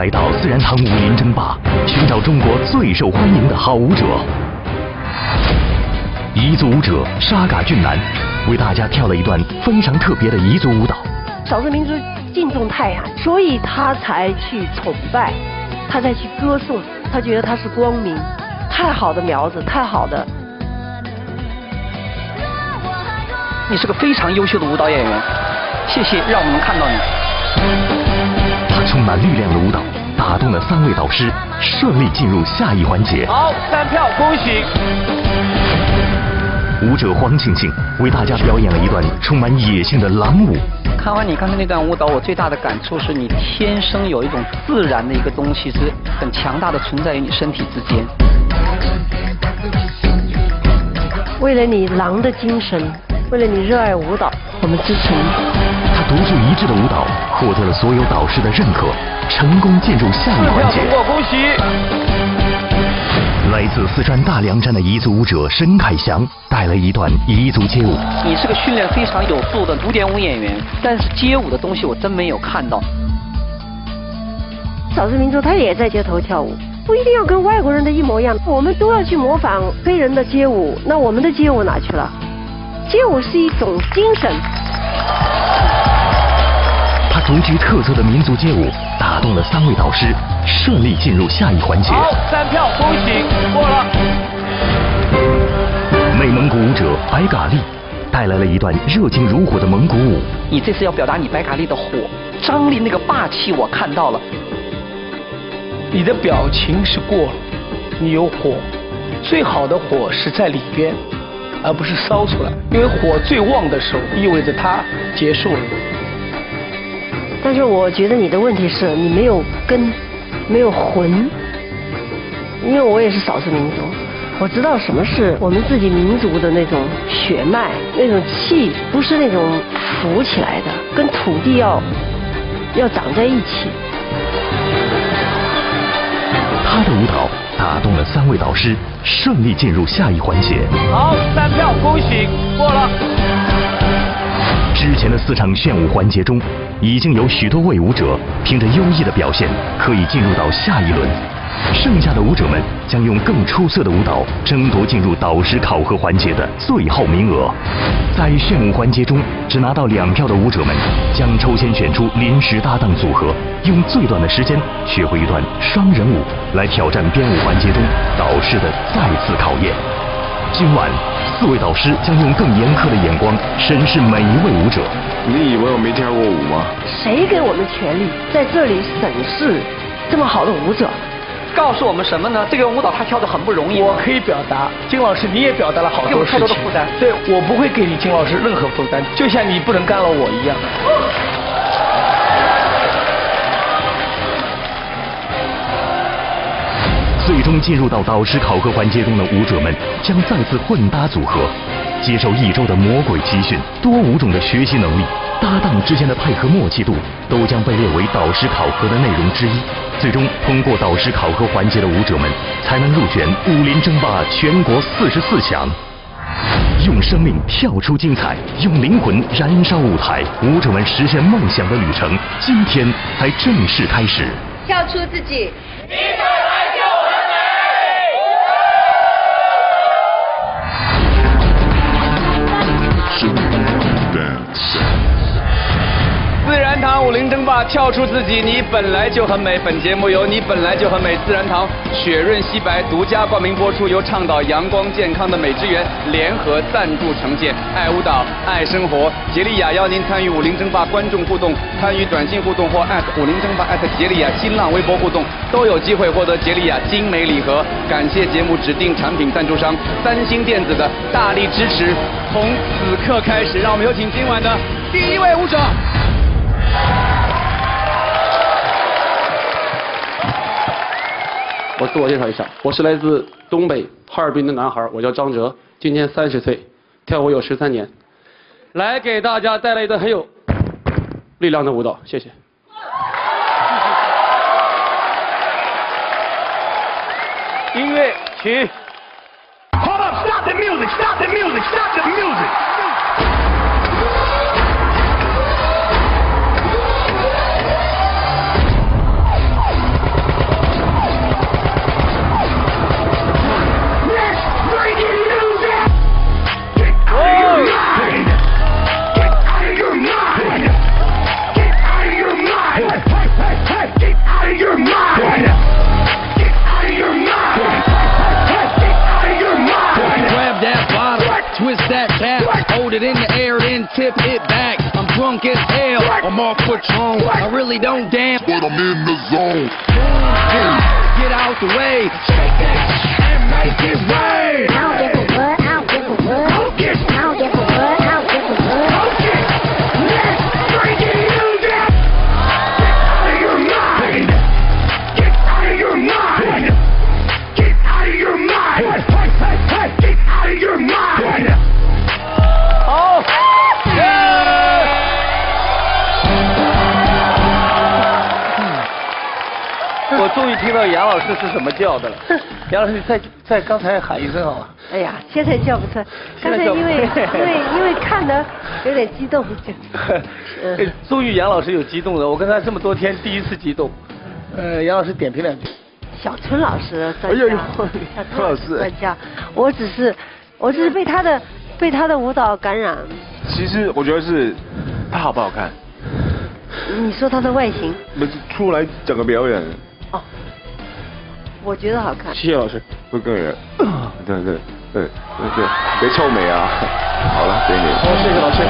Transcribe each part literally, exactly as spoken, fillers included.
来到自然堂武林争霸，寻找中国最受欢迎的好舞者。彝族舞者沙嘎俊男为大家跳了一段非常特别的彝族舞蹈。 少数民族敬重太阳，所以他才去崇拜，他才去歌颂，他觉得他是光明，太好的苗子，太好的。 你是个非常优秀的舞蹈演员，谢谢让我们看到你。 他充满力量的舞蹈打动了三位导师，顺利进入下一环节。 好，三票，恭喜！ 舞者黄庆庆为大家表演了一段充满野性的狼舞。 看完你刚才那段舞蹈，我最大的感触是你天生有一种自然的一个东西，是很强大的存在于你身体之间。 为了你狼的精神，为了你热爱舞蹈，我们支持你。 他独树一帜的舞蹈获得了所有导师的认可，成功进入下一环节。 通过，恭喜！ 来自四川大凉山的彝族舞者申凯翔带来一段彝族街舞。 你是个训练非常有素的古典舞演员，但是街舞的东西我真没有看到。 少数民族他也在街头跳舞，不一定要跟外国人的一模一样，我们都要去模仿黑人的街舞，那我们的街舞哪去了？街舞是一种精神。 他独具特色的民族街舞打动了三位导师，顺利进入下一环节。 好，三票，恭喜，过了。 内蒙古舞者白嘎利带来了一段热情如火的蒙古舞。 你这次要表达你白嘎利的火，张力那个霸气我看到了。 你的表情是过了，你有火，最好的火是在里边，而不是烧出来，因为火最旺的时候意味着它结束了。 但是我觉得你的问题是你没有根，没有魂。因为我也是少数民族，我知道什么是我们自己民族的那种血脉，那种气不是那种浮起来的，跟土地要要长在一起。 他的舞蹈打动了三位导师，顺利进入下一环节。 好，三票，恭喜，过了。 之前的四场炫舞环节中，已经有许多位舞者凭着优异的表现可以进入到下一轮，剩下的舞者们将用更出色的舞蹈争夺进入导师考核环节的最后名额。在炫舞环节中只拿到两票的舞者们将抽签选出临时搭档组合，用最短的时间学会一段双人舞，来挑战编舞环节中导师的再次考验。今晚四位导师将用更严苛的眼光审视每一位舞者。 你以为我没跳过舞吗？ 谁给我们权利在这里审视这么好的舞者？ 告诉我们什么呢？这个舞蹈他跳得很不容易。 我可以表达，金老师你也表达了好多事情。 太多的负担。 对，我不会给你金老师任何负担，就像你不能干扰我一样。 最终进入到导师考核环节中的舞者们将再次混搭组合，接受一周的魔鬼集训，多舞种的学习能力，搭档之间的配合默契度都将被列为导师考核的内容之一。最终通过导师考核环节的舞者们才能入选武林争霸全国四十四强。用生命跳出精彩，用灵魂燃烧舞台，舞者们实现梦想的旅程今天才正式开始。 跳出自己，你再来救我们自然堂武林争霸，跳出自己，你本来就很美。本节目由你本来就很美自然堂雪润皙白独家冠名播出，由倡导阳光健康的美之源联合赞助呈现。爱舞蹈，爱生活，杰利亚邀您参与武林争霸观众互动，参与短信互动或艾特武林争霸艾特杰利亚新浪微博互动，都有机会获得杰利亚精美礼盒。感谢节目指定产品赞助商三星电子的大力支持。从此刻开始，让我们有请今晚的第一位舞者。 我自我介绍一下，我是来自东北哈尔滨的男孩，我叫张哲，今年三十岁，跳舞有十三年，来给大家带来一段很有力量的舞蹈，谢谢。 音乐起。 Hold up, stop the music, stop the music, stop the music. twist that back, hold it in the air, then tip it back. I'm drunk as hell, I'm off Patron. I really don't dance, but I'm in the zone. Get out the way, shake that and make it rain. I don't give a what, I don't give a what. I don't give a what, I don't give a what. Let's break it down. Get out of your mind. Get out of your mind. Get out of your mind. Hey, hey, hey, get out of your mind. Oh, yeah! 我终于听到杨老师是什么叫的了。杨老师，再再刚才喊一声好吗？ 哎呀，现在叫不出来，刚才因为因为因为看的有点激动，就。 嗯、终于杨老师有激动了，我跟他这么多天第一次激动。呃，杨老师点评两句。 小春老师专家， 哎呦呦小春老师专家，我只是我只是被他的被他的舞蹈感染。 其实我觉得是他好不好看？ 你说他的外形？ 不是出来整个表演。 哦，我觉得好看。 谢谢老师。 会更人。对对对对对，别臭美啊！好了，给你。 好，谢谢老师。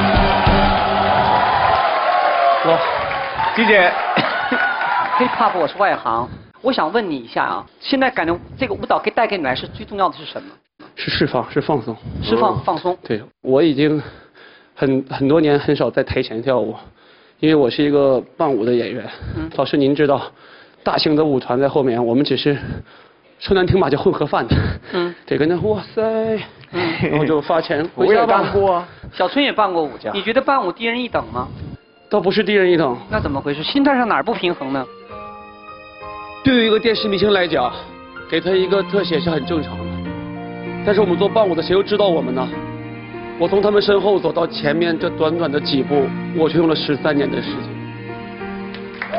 我，金姐 ，hip hop 我是外行，我想问你一下啊，现在感觉这个舞蹈给带给你来是最重要的是什么？ 是释放，是放松。 释放，放松。 对，我已经很很多年很少在台前跳舞，因为我是一个伴舞的演员。嗯。老师您知道，大型的舞团在后面，我们只是说难听吧，叫混合饭的。嗯。得跟着哇塞，嗯，然后就发钱。 我也干过啊。 小春也伴过舞，你觉得伴舞低人一等吗？ 倒不是低人一等。 那怎么回事？心态上哪儿不平衡呢？ 对于一个电视明星来讲，给他一个特写是很正常的。但是我们做伴舞的，谁又知道我们呢？我从他们身后走到前面这短短的几步，我却用了十三年的时间。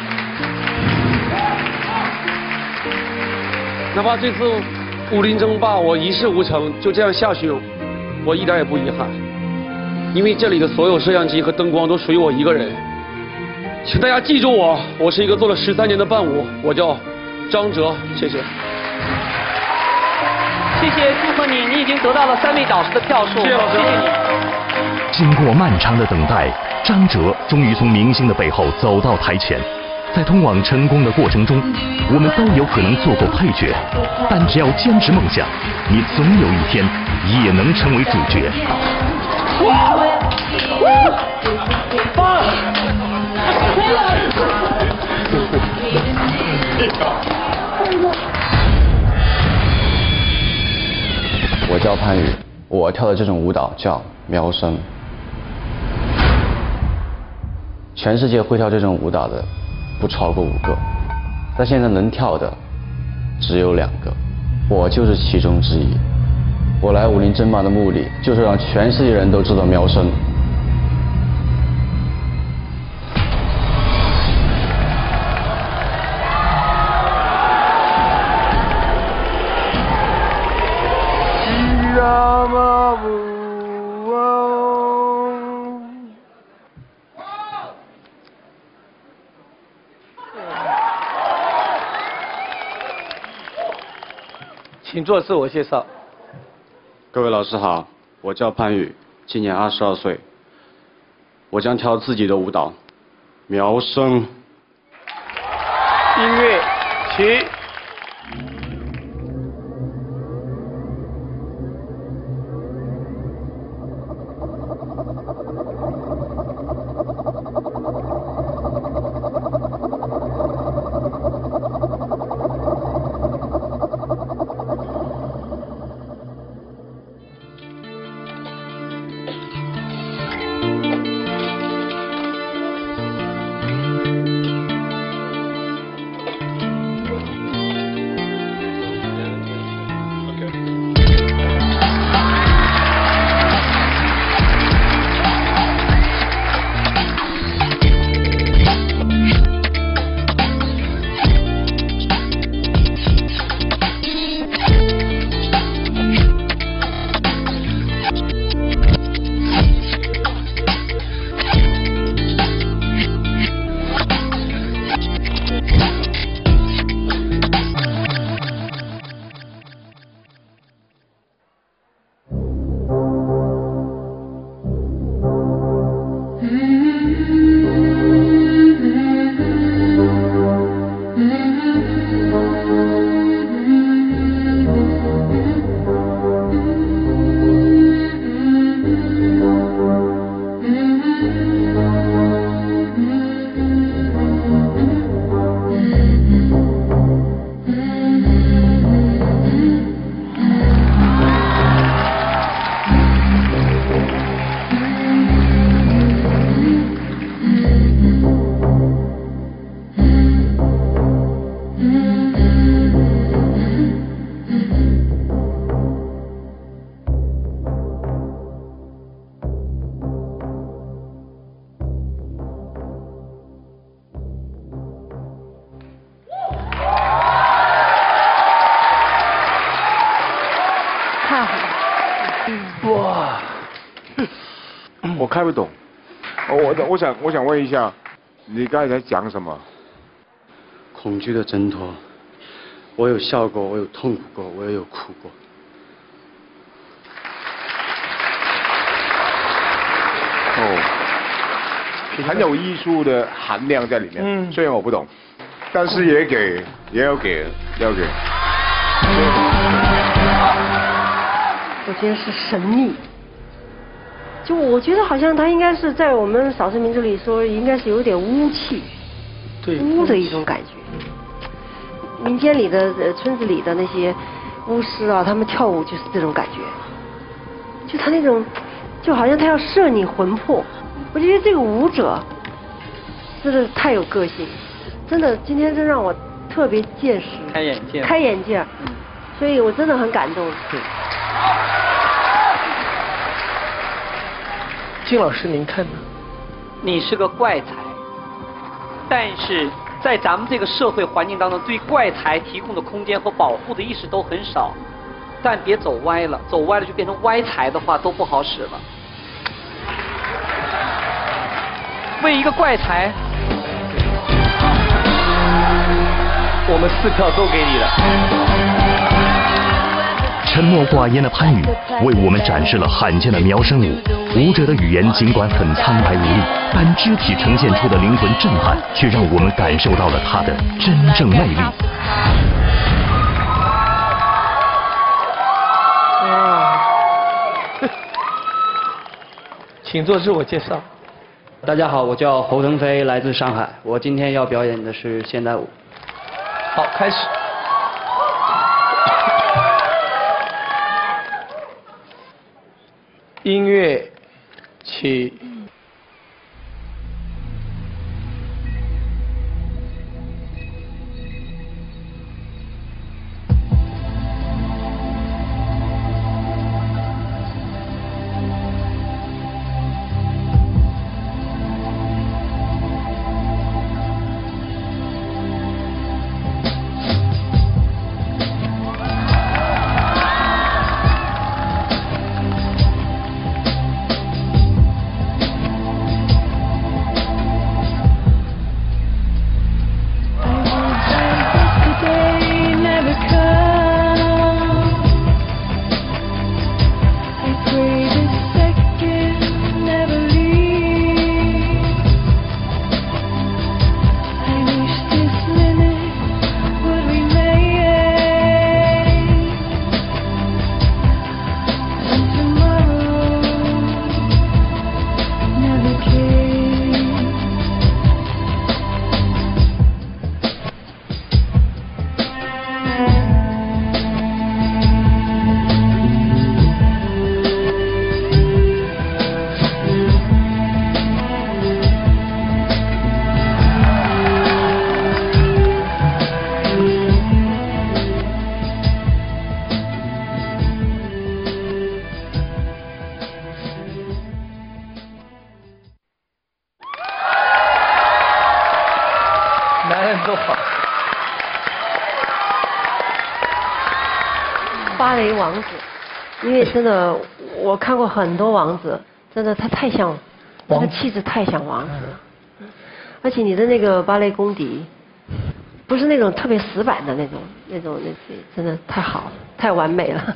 哪怕这次武林争霸我一事无成，就这样下去，我一点也不遗憾。因为这里的所有摄像机和灯光都属于我一个人，请大家记住我，我是一个做了十三年的伴舞，我叫张哲，谢谢。 谢谢，祝贺你，你已经得到了三位导师的票数， 谢谢老师， 谢谢你。 经过漫长的等待，张哲终于从明星的背后走到台前。在通往成功的过程中，我们都有可能做过配角，但只要坚持梦想，你总有一天也能成为主角。 我叫潘宇，我跳的这种舞蹈叫苗声。全世界会跳这种舞蹈的不超过五个，但现在能跳的只有两个，我就是其中之一。我来武林争霸的目的就是让全世界人都知道苗声。 请做自我介绍。 各位老师好，我叫潘宇，今年二十二岁。我将跳自己的舞蹈，苗声。 音乐起。 哇，我看不懂。我我我想我想问一下，你刚才在讲什么？ 恐惧的挣脱。我有笑过，我有痛苦过，我也有哭过。 哦，很有艺术的含量在里面。嗯，虽然我不懂，但是也给也有给要给。 我觉得是神秘。就我觉得好像他应该是在我们少数民族里说，应该是有点巫气， 对， 巫的一种感觉。民间里的、呃、村子里的那些巫师啊，他们跳舞就是这种感觉，就他那种，就好像他要摄你魂魄。我觉得这个舞者真的太有个性，真的今天真让我特别见识， 开眼界， 开眼界，嗯，所以我真的很感动。 对。金老师，您看呢？ 你是个怪才，但是在咱们这个社会环境当中，对怪才提供的空间和保护的意识都很少。但别走歪了，走歪了就变成歪才的话，都不好使了。为一个怪才， 我们四票都给你了。 沉默寡言的潘宇为我们展示了罕见的苗声舞。舞者的语言尽管很苍白无力，但肢体呈现出的灵魂震撼，却让我们感受到了他的真正魅力。 哇！请做自我介绍。 大家好，我叫侯腾飞，来自上海。我今天要表演的是现代舞。 好，开始。音乐起。 芭蕾王子，因为真的我看过很多王子，真的他太像，他的气质太像王子了。而且你的那个芭蕾功底，不是那种特别死板的那种，那种那真的太好了，太完美了。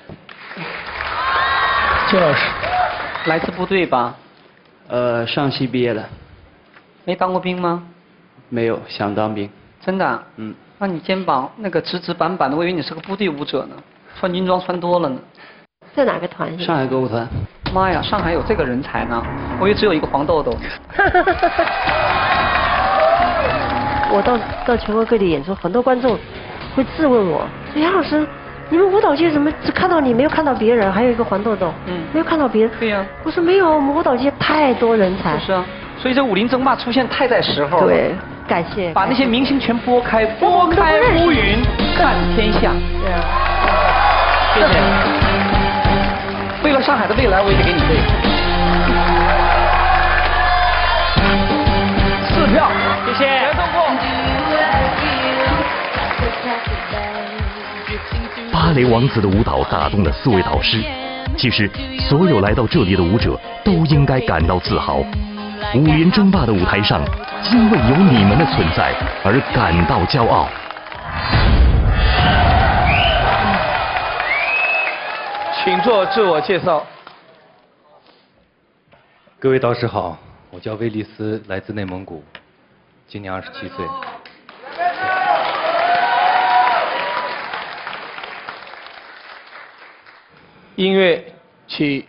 金老师， 来自部队吧？ 呃，上戏毕业了。 没当过兵吗？ 没有，想当兵。 真的、啊？ 嗯。 那你肩膀那个直直板板的，我以为你是个部队舞者呢，穿军装穿多了呢。 在哪个团？ 上海歌舞团。 妈呀，上海有这个人才呢！我以为只有一个黄豆豆。 我到到全国各地演出，很多观众会质问我说：“杨老师，你们舞蹈界怎么只看到你，没有看到别人？还有一个黄豆豆，嗯，没有看到别人。” 对呀、啊。 我说没有，我们舞蹈界太多人才。 就是啊，所以这武林争霸出现太在时候了。 对，感谢。 把那些明星全拨开，拨开乌云看天下。 对啊。 谢谢。为了上海的未来，我也得给你这个。四票，谢谢。全通过。 芭蕾王子的舞蹈打动了四位导师， 其实，所有来到这里的舞者都应该感到自豪。武林争霸的舞台上，因为有你们的存在而感到骄傲。 请做自我介绍。 各位导师好，我叫威利斯，来自内蒙古，今年二十七岁。 音乐起。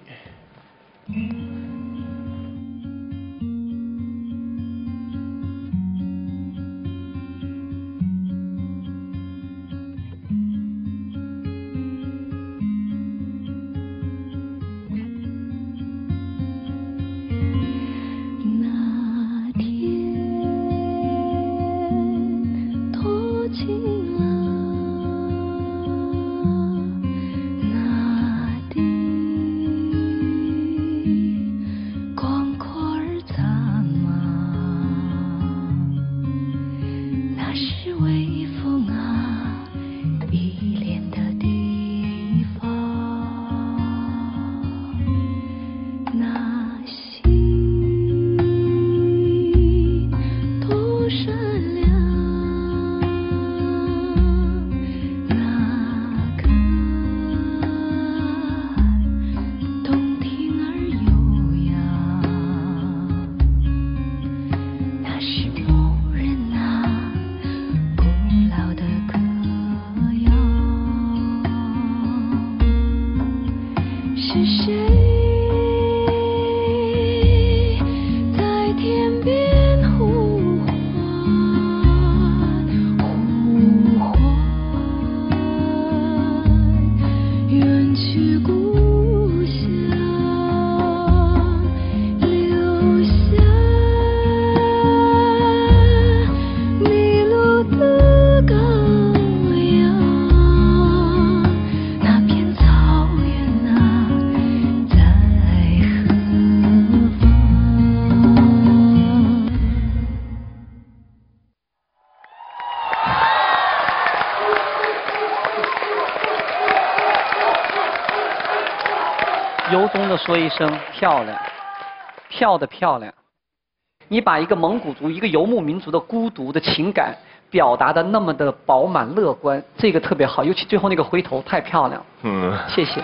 由衷的说一声漂亮，漂的漂亮。你把一个蒙古族、一个游牧民族的孤独的情感表达的那么的饱满乐观，这个特别好，尤其最后那个回头太漂亮。 嗯， 谢谢。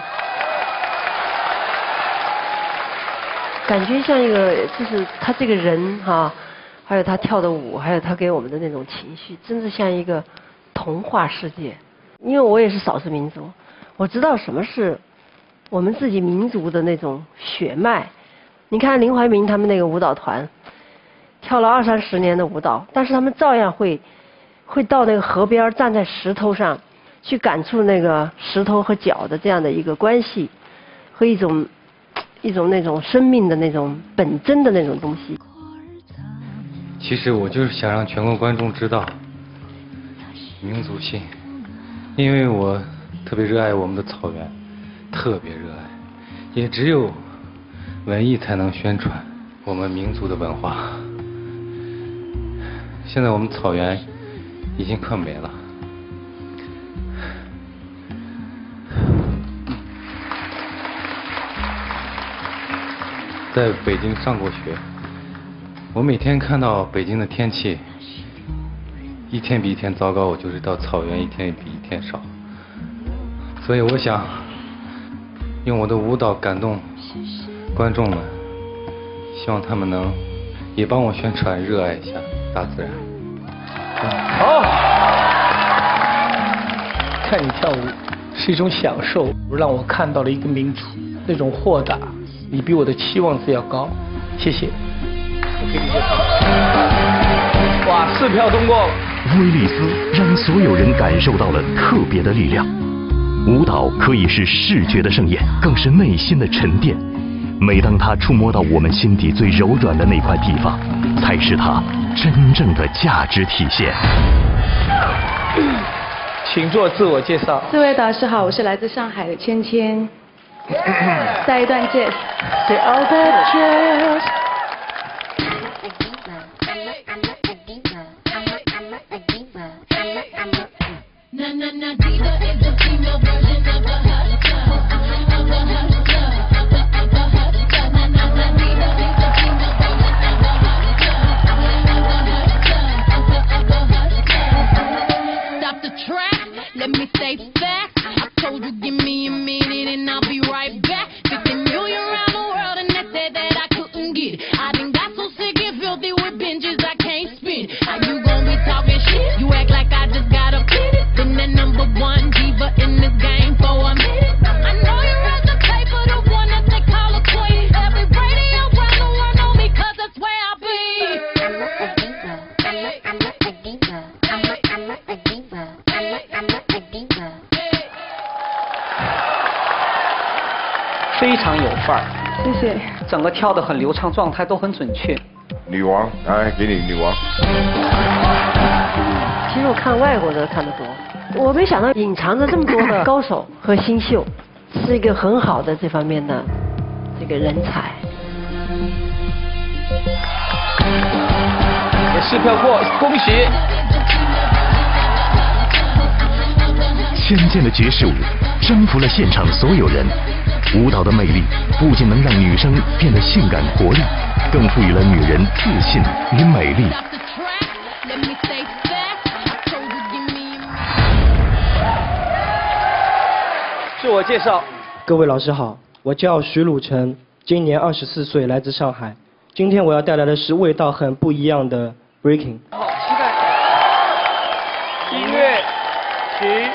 感觉像一个，就是他这个人哈、啊，还有他跳的舞，还有他给我们的那种情绪，真的像一个童话世界。因为我也是少数民族，我知道什么是我们自己民族的那种血脉。你看林怀民他们那个舞蹈团，跳了二三十年的舞蹈，但是他们照样会会到那个河边站在石头上，去感触那个石头和脚的这样的一个关系，和一种一种那种生命的那种本真的那种东西。 其实我就是想让全国观众知道民族性，因为我特别热爱我们的草原，特别热爱，也只有文艺才能宣传我们民族的文化。现在我们草原已经快没了。在北京上过学，我每天看到北京的天气一天比一天糟糕，我就知道草原一天比一天少。所以我想用我的舞蹈感动观众们，希望他们能也帮我宣传热爱一下大自然。 好，看你跳舞是一种享受，让我看到了一个民族那种豁达，你比我的期望值要高，谢谢。哇，四票通过。 威利斯让所有人感受到了特别的力量。舞蹈可以是视觉的盛宴，更是内心的沉淀。每当它触摸到我们心底最柔软的那块地方，才是它真正的价值体现。 请做自我介绍。 四位导师好，我是来自上海的芊芊。再一段 jazz。Say all that jazz。Na na na diva is the female version of a hustler, of a hustler. 非常有范儿。 谢谢。 整个跳得很流畅，状态都很准确。 女王，来给你女王。 其实我看外国的看得多，我没想到隐藏着这么多的高手和新秀，是一个很好的这方面的这个人才。 试票过，恭喜！ 仙剑的爵士舞征服了现场所有人。舞蹈的魅力不仅能让女生变得性感活力，更赋予了女人自信与美丽。 自我介绍。 各位老师好，我叫徐鲁成，今年二十四岁，来自上海。今天我要带来的是味道很不一样的 breaking。 好，期待。音乐起。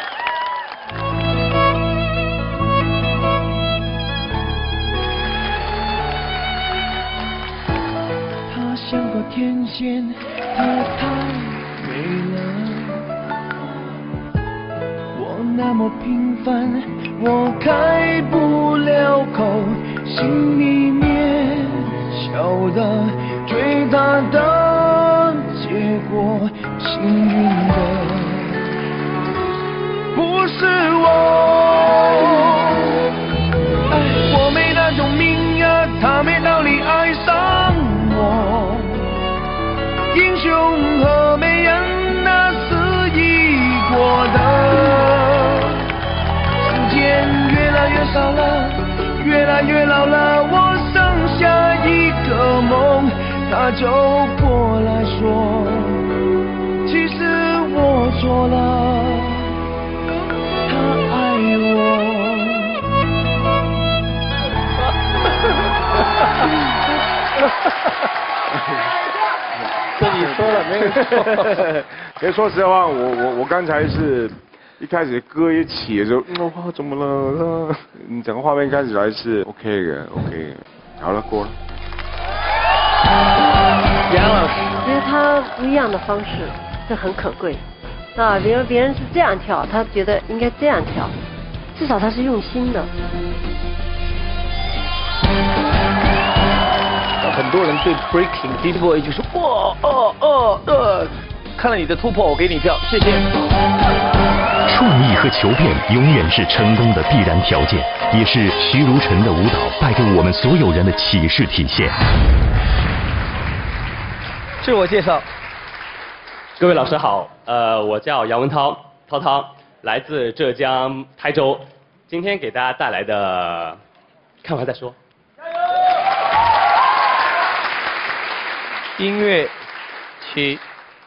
她像个天仙，她太美了。我那么平凡，我开不了口，心里面晓得最大的结果，幸运的不是我。哎，我没那种命呀，他没道理爱上我。英雄和美人那是一国的，时间越来越少了，越来越老了，我剩下一个梦，他走过来说，其实我错了，他爱我。 这你说了没有错？其实说实话，我我我刚才是一开始歌一起的时候，嗯，哇，怎么了？你整个画面看起来是 OK 的 ，OK 的。好了，过了。 杨老师， 其实他不一样的方式，这很可贵。啊，比如别人是这样跳，他觉得应该这样跳，至少他是用心的。 很多人对 breaking 第一步也就是哇哦哦呃，看了你的突破，我给你票，谢谢。 创意和求变永远是成功的必然条件，也是徐如尘的舞蹈带给我们所有人的启示体现。 自我介绍。 各位老师好，呃，我叫杨文涛，涛涛，来自浙江台州，今天给大家带来的，看完再说。 音乐起。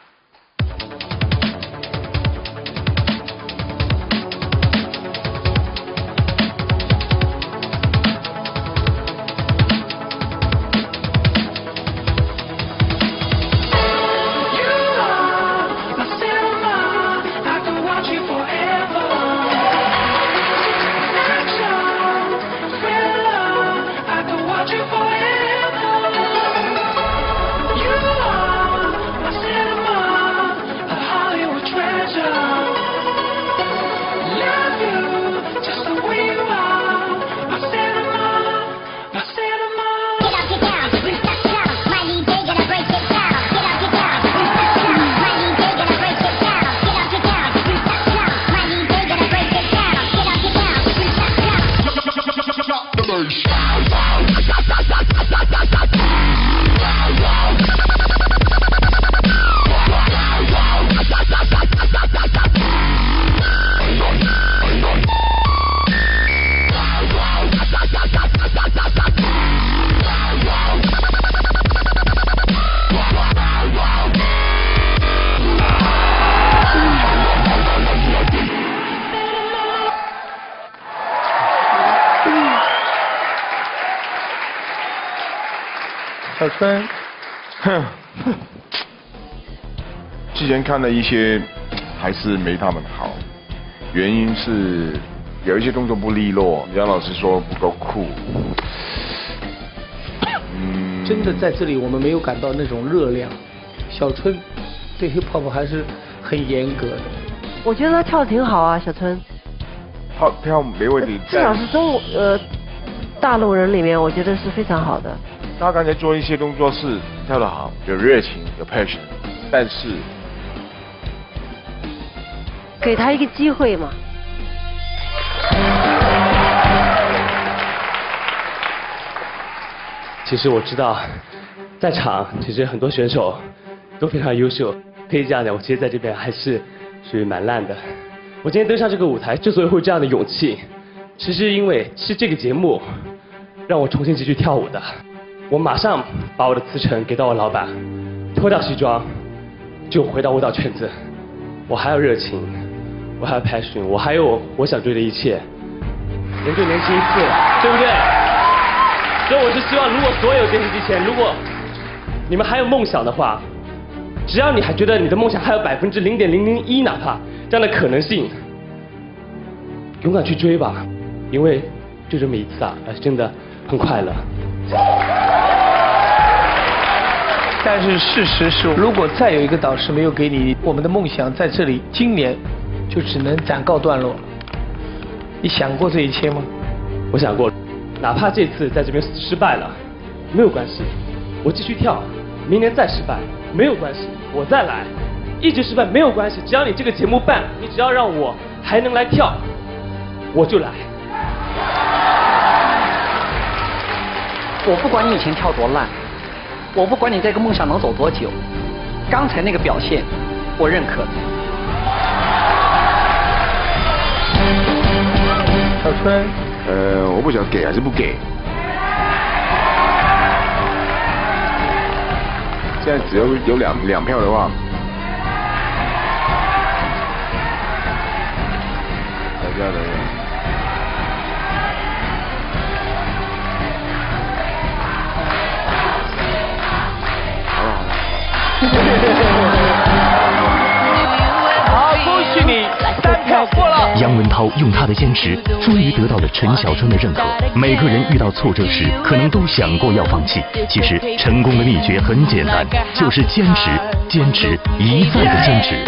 小春， 哼，之前看了一些，还是没他们好。原因是有一些动作不利落，杨老师说不够酷。 嗯，真的在这里我们没有感到那种热量。小春对 hip hop 还是很严格的。 我觉得他跳的挺好啊，小春。 跳跳没问题。 至少是中呃大陆人里面，我觉得是非常好的。 他刚才做一些动作是跳得好，有热情，有 passion， 但是给他一个机会嘛。 其实我知道，在场其实很多选手都非常优秀，可以这样讲，我其实在这边还是属于蛮烂的。我今天登上这个舞台，之所以会有这样的勇气，其实因为是这个节目让我重新继续跳舞的。我马上把我的辞呈给到我老板，脱掉西装，就回到舞蹈圈子。我还有热情，我还有 passion， 我还有我想追的一切。人就年轻一次，对不对？所以我是希望，如果所有电视机前，如果你们还有梦想的话，只要你还觉得你的梦想还有百分之零点零零一，哪怕这样的可能性，勇敢去追吧，因为就这么一次啊，真的很快乐。 但是事实是，如果再有一个导师没有给你我们的梦想，在这里今年就只能暂告段落了。你想过这一切吗？ 我想过，哪怕这次在这边失败了，没有关系，我继续跳，明年再失败没有关系，我再来，一直失败没有关系，只要你这个节目办，你只要让我还能来跳，我就来。 我不管你以前跳多烂，我不管你这个梦想能走多久，刚才那个表现，我认可。 小春， 呃，我不晓得给还是不给。现在只有有两两票的话，等一下，等一下。 好，恭喜你，三票过了。 杨文涛用他的坚持，终于得到了陈小春的认可。每个人遇到挫折时，可能都想过要放弃。其实成功的秘诀很简单，就是坚持，坚持，一再的坚持。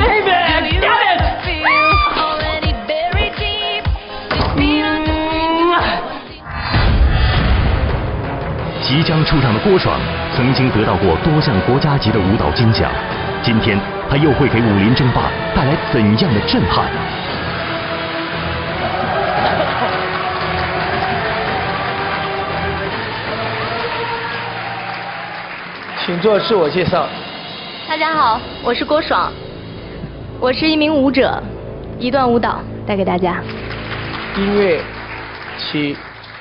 即将出场的郭爽，曾经得到过多项国家级的舞蹈金奖，今天他又会给武林争霸带来怎样的震撼？ 请做自我介绍。 大家好，我是郭爽，我是一名舞者，一段舞蹈带给大家。 音乐起。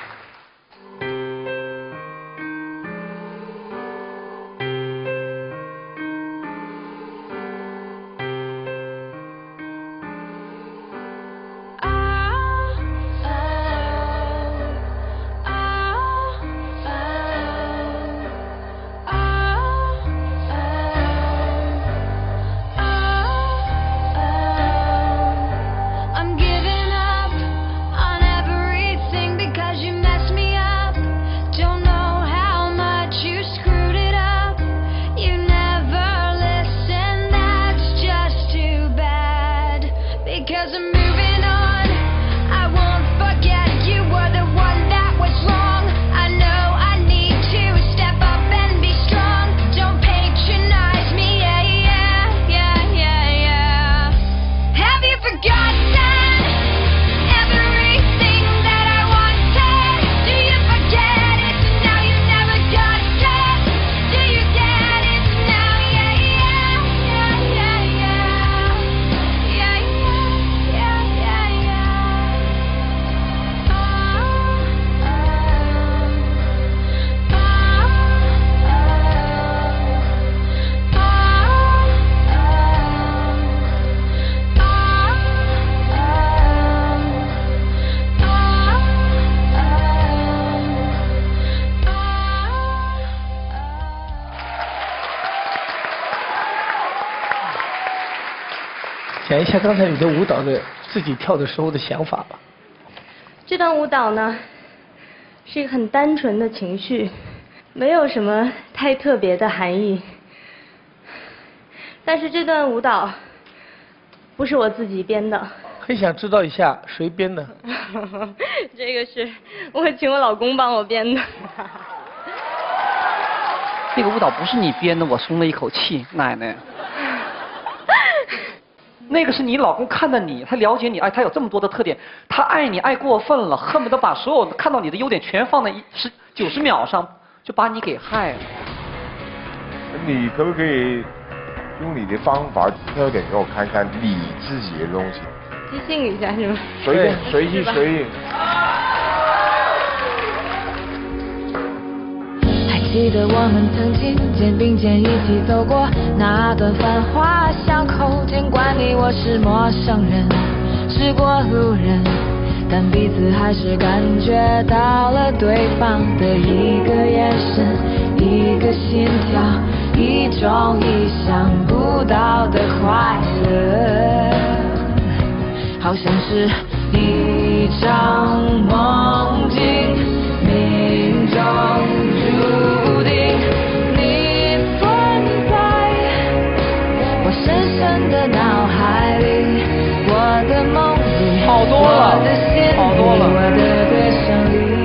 讲一下刚才你的舞蹈的自己跳的时候的想法吧。 这段舞蹈呢，是一个很单纯的情绪，没有什么太特别的含义。但是这段舞蹈不是我自己编的， 很想知道一下谁编的。 这个是我请我老公帮我编的。 那个舞蹈不是你编的，我松了一口气，奶奶。那个是你老公看到你，他了解你，哎，他有这么多的特点，他爱你爱过分了，恨不得把所有看到你的优点全放在一十九十秒上，就把你给害了。 你可不可以用你的方法挑点给我看看你自己的东西？ 即兴一下是吗？ 随便，随意随意。 记得我们曾经肩并肩一起走过那段繁华巷口，尽管你我是陌生人，是过路人，但彼此还是感觉到了对方的一个眼神，一个心跳，一种意想不到的快乐，好像是一场梦境，命中注定你存在我深深的脑海里，我的梦里， 好多了， 我的心里， 好多了， 我的歌声里，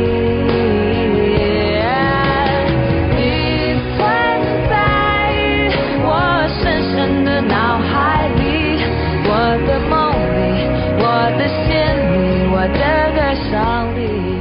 你存在我深深的脑海里，我的梦里，我的心里，我的歌声里。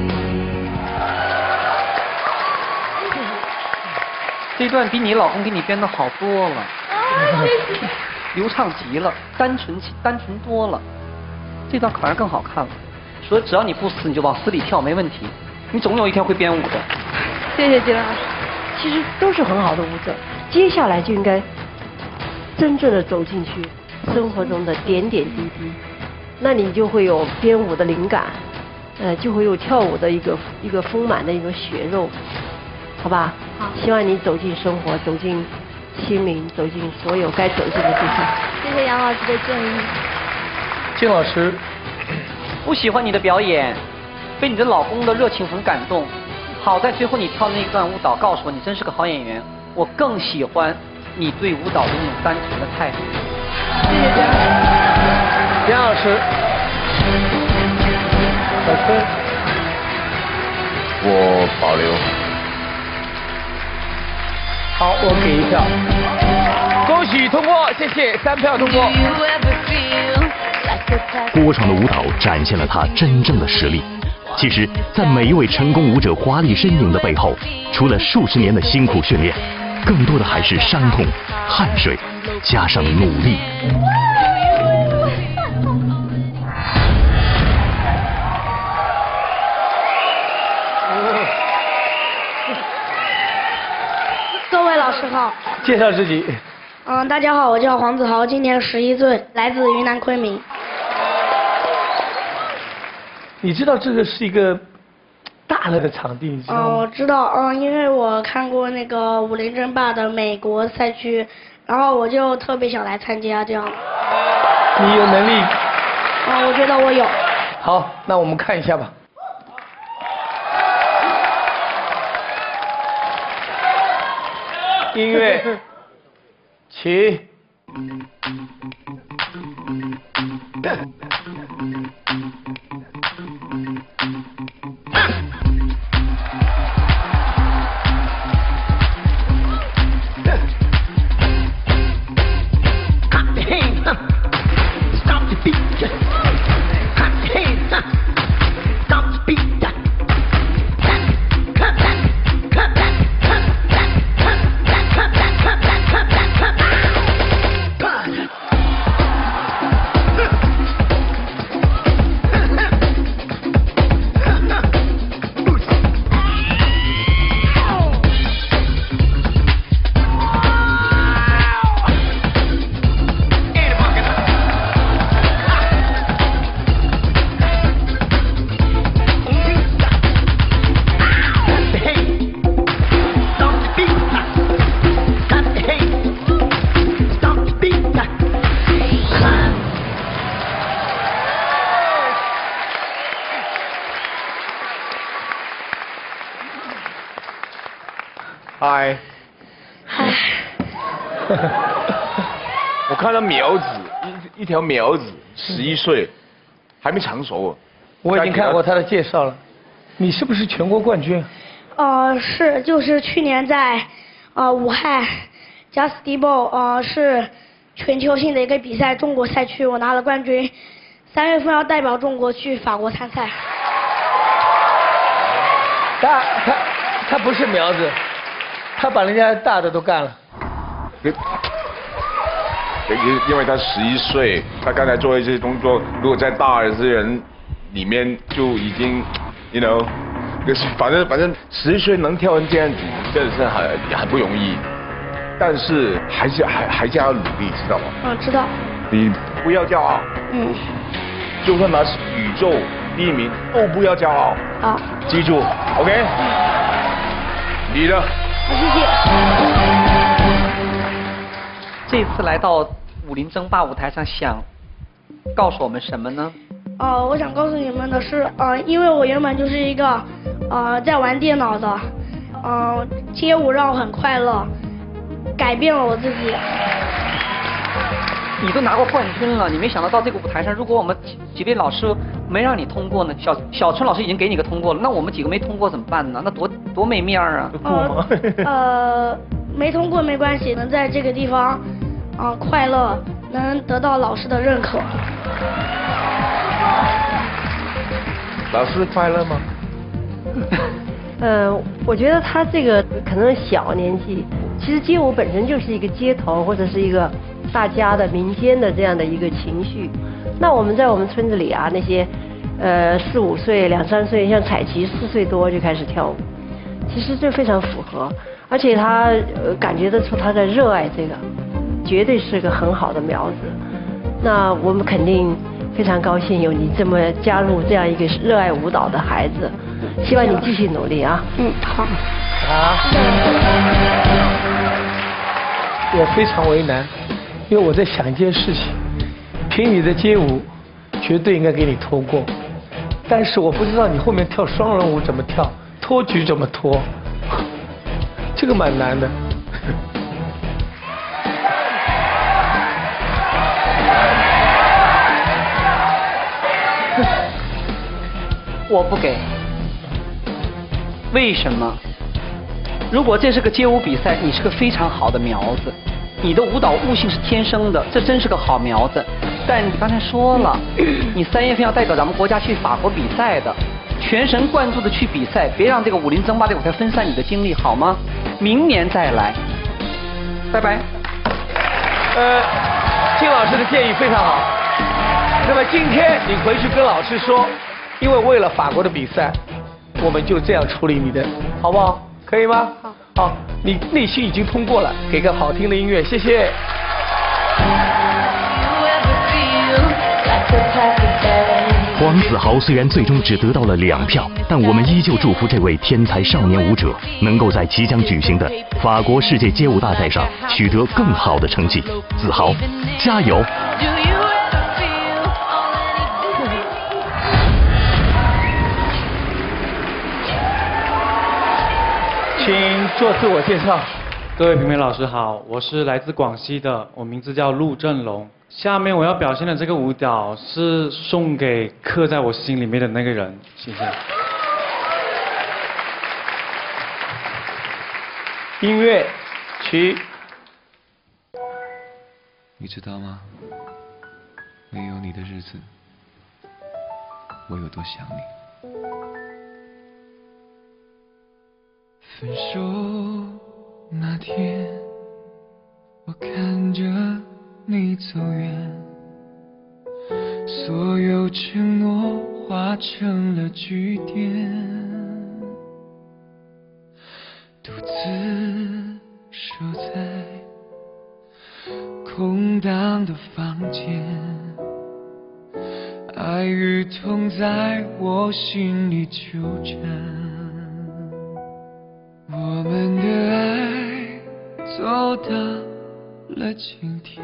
这段比你老公给你编的好多了，流畅极了，单纯单纯多了，这段反而更好看了。所以只要你不死，你就往死里跳，没问题。你总有一天会编舞的。 谢谢金老师。 其实都是很好的舞者，接下来就应该真正的走进去生活中的点点滴滴，那你就会有编舞的灵感，呃，就会有跳舞的一个一个丰满的一个血肉。好吧， 好， 希望你走进生活，走进心灵，走进所有该走进的地方。 谢谢杨老师的建议。 金老师， 不喜欢你的表演，被你的老公的热情很感动。好在最后你跳的那一段舞蹈告诉我，你真是个好演员。我更喜欢你对舞蹈的那种单纯的态度。 谢谢姜姜老师。小春， 我保留。 好，我给一票。恭喜通过，谢谢，三票通过。 锅上的舞蹈展现了他真正的实力。其实，在每一位成功舞者华丽身影的背后，除了数十年的辛苦训练，更多的还是伤痛、汗水，加上努力。 各位老师好， 介绍自己。 嗯，大家好，我叫黄子豪，今年十一岁，来自云南昆明。 你知道这个是一个大了的场地，你知道吗？ 嗯，我知道，嗯，因为我看过那个武林争霸的美国赛区，然后我就特别想来参加这样。 你有能力？ 嗯，我觉得我有。 好，那我们看一下吧。音乐，起。 嗨，嗨，我看到苗子，一一条苗子，十一岁， 还没成熟。 我已经看过他的介绍了，你是不是全国冠军？ 呃，是，就是去年在呃武汉 Justable 呃是全球性的一个比赛，中国赛区我拿了冠军，三月份要代表中国去法国参赛。 他他他不是苗子，他把人家大的都干了。 因因为他十一岁，他刚才做的这些动作，如果在大的这些人里面就已经 ，you know， 反正反正十一岁能跳成这样子，真的是很很不容易。但是还是还还是要努力，知道吗？ 嗯，知道。 你不要骄傲。 嗯。 就算拿宇宙第一名，都不要骄傲。 好。 记住 ，OK。你的。 好，谢谢。 这次来到武林争霸舞台上，想告诉我们什么呢？ 呃，我想告诉你们的是，呃，因为我原本就是一个呃在玩电脑的，呃，街舞让我很快乐，改变了我自己。 你都拿过冠军了，你没想到到这个舞台上，如果我们几几位老师没让你通过呢？小小春老师已经给你个通过了，那我们几个没通过怎么办呢？那多多没面儿啊！ 呃，呃，没通过没关系，能在这个地方啊、呃、快乐，能得到老师的认可。 老师快乐吗？ 呃，我觉得他这个可能小年纪，其实街舞本身就是一个街头或者是一个大家的民间的这样的一个情绪。那我们在我们村子里啊，那些呃四五岁、两三岁，像彩旗四岁多就开始跳舞，其实这非常符合，而且他呃感觉得出他在热爱这个，绝对是个很好的苗子。那我们肯定非常高兴有你这么加入这样一个热爱舞蹈的孩子，希望你继续努力啊。 嗯，好。 啊。我非常为难，因为我在想一件事情，凭你的街舞，绝对应该给你通过，但是我不知道你后面跳双人舞怎么跳，托举怎么托，这个蛮难的。 我不给。为什么？如果这是个街舞比赛，你是个非常好的苗子，你的舞蹈悟性是天生的，这真是个好苗子。但你刚才说了，你三月份要代表咱们国家去法国比赛的，全神贯注的去比赛，别让这个武林争霸这个舞台分散你的精力，好吗？明年再来。拜拜。 呃，金老师的建议非常好。那么今天你回去跟老师说，因为为了法国的比赛，我们就这样处理你的，好不好？可以吗？好。好，你内心已经通过了，给个好听的音乐，谢谢。 黄子豪虽然最终只得到了两票，但我们依旧祝福这位天才少年舞者能够在即将举行的法国世界街舞大赛上取得更好的成绩。子豪，加油！ 请做自我介绍。 各位评委老师好，我是来自广西的，我名字叫陆振龙。下面我要表现的这个舞蹈是送给刻在我心里面的那个人，谢谢。 音乐，起。 你知道吗？没有你的日子，我有多想你。分手那天，我看着你走远，所有承诺化成了句点，独自守在空荡的房间，爱与痛在我心里纠缠，我们的爱走到了今天，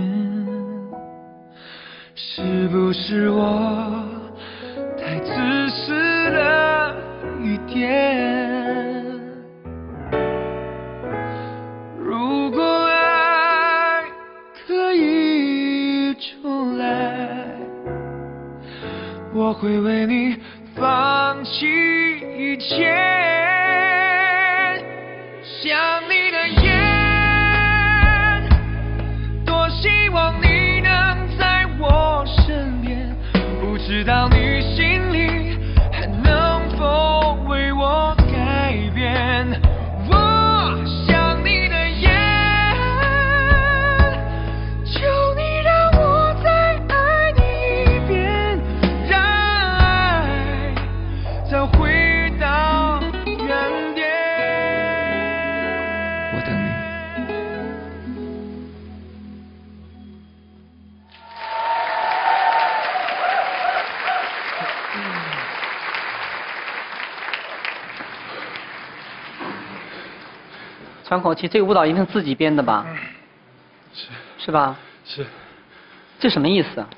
是不是我太自私了一点？如果爱可以重来， 会为你放弃一切。想你的眼，多希望你能在我身边，不知道你心里还能否为我改变。我想你的眼，求你让我再爱你一遍，让爱再回到原点。我等你。 喘口气，这个舞蹈一定是自己编的吧？ 是。 是吧？ 是。 这什么意思啊？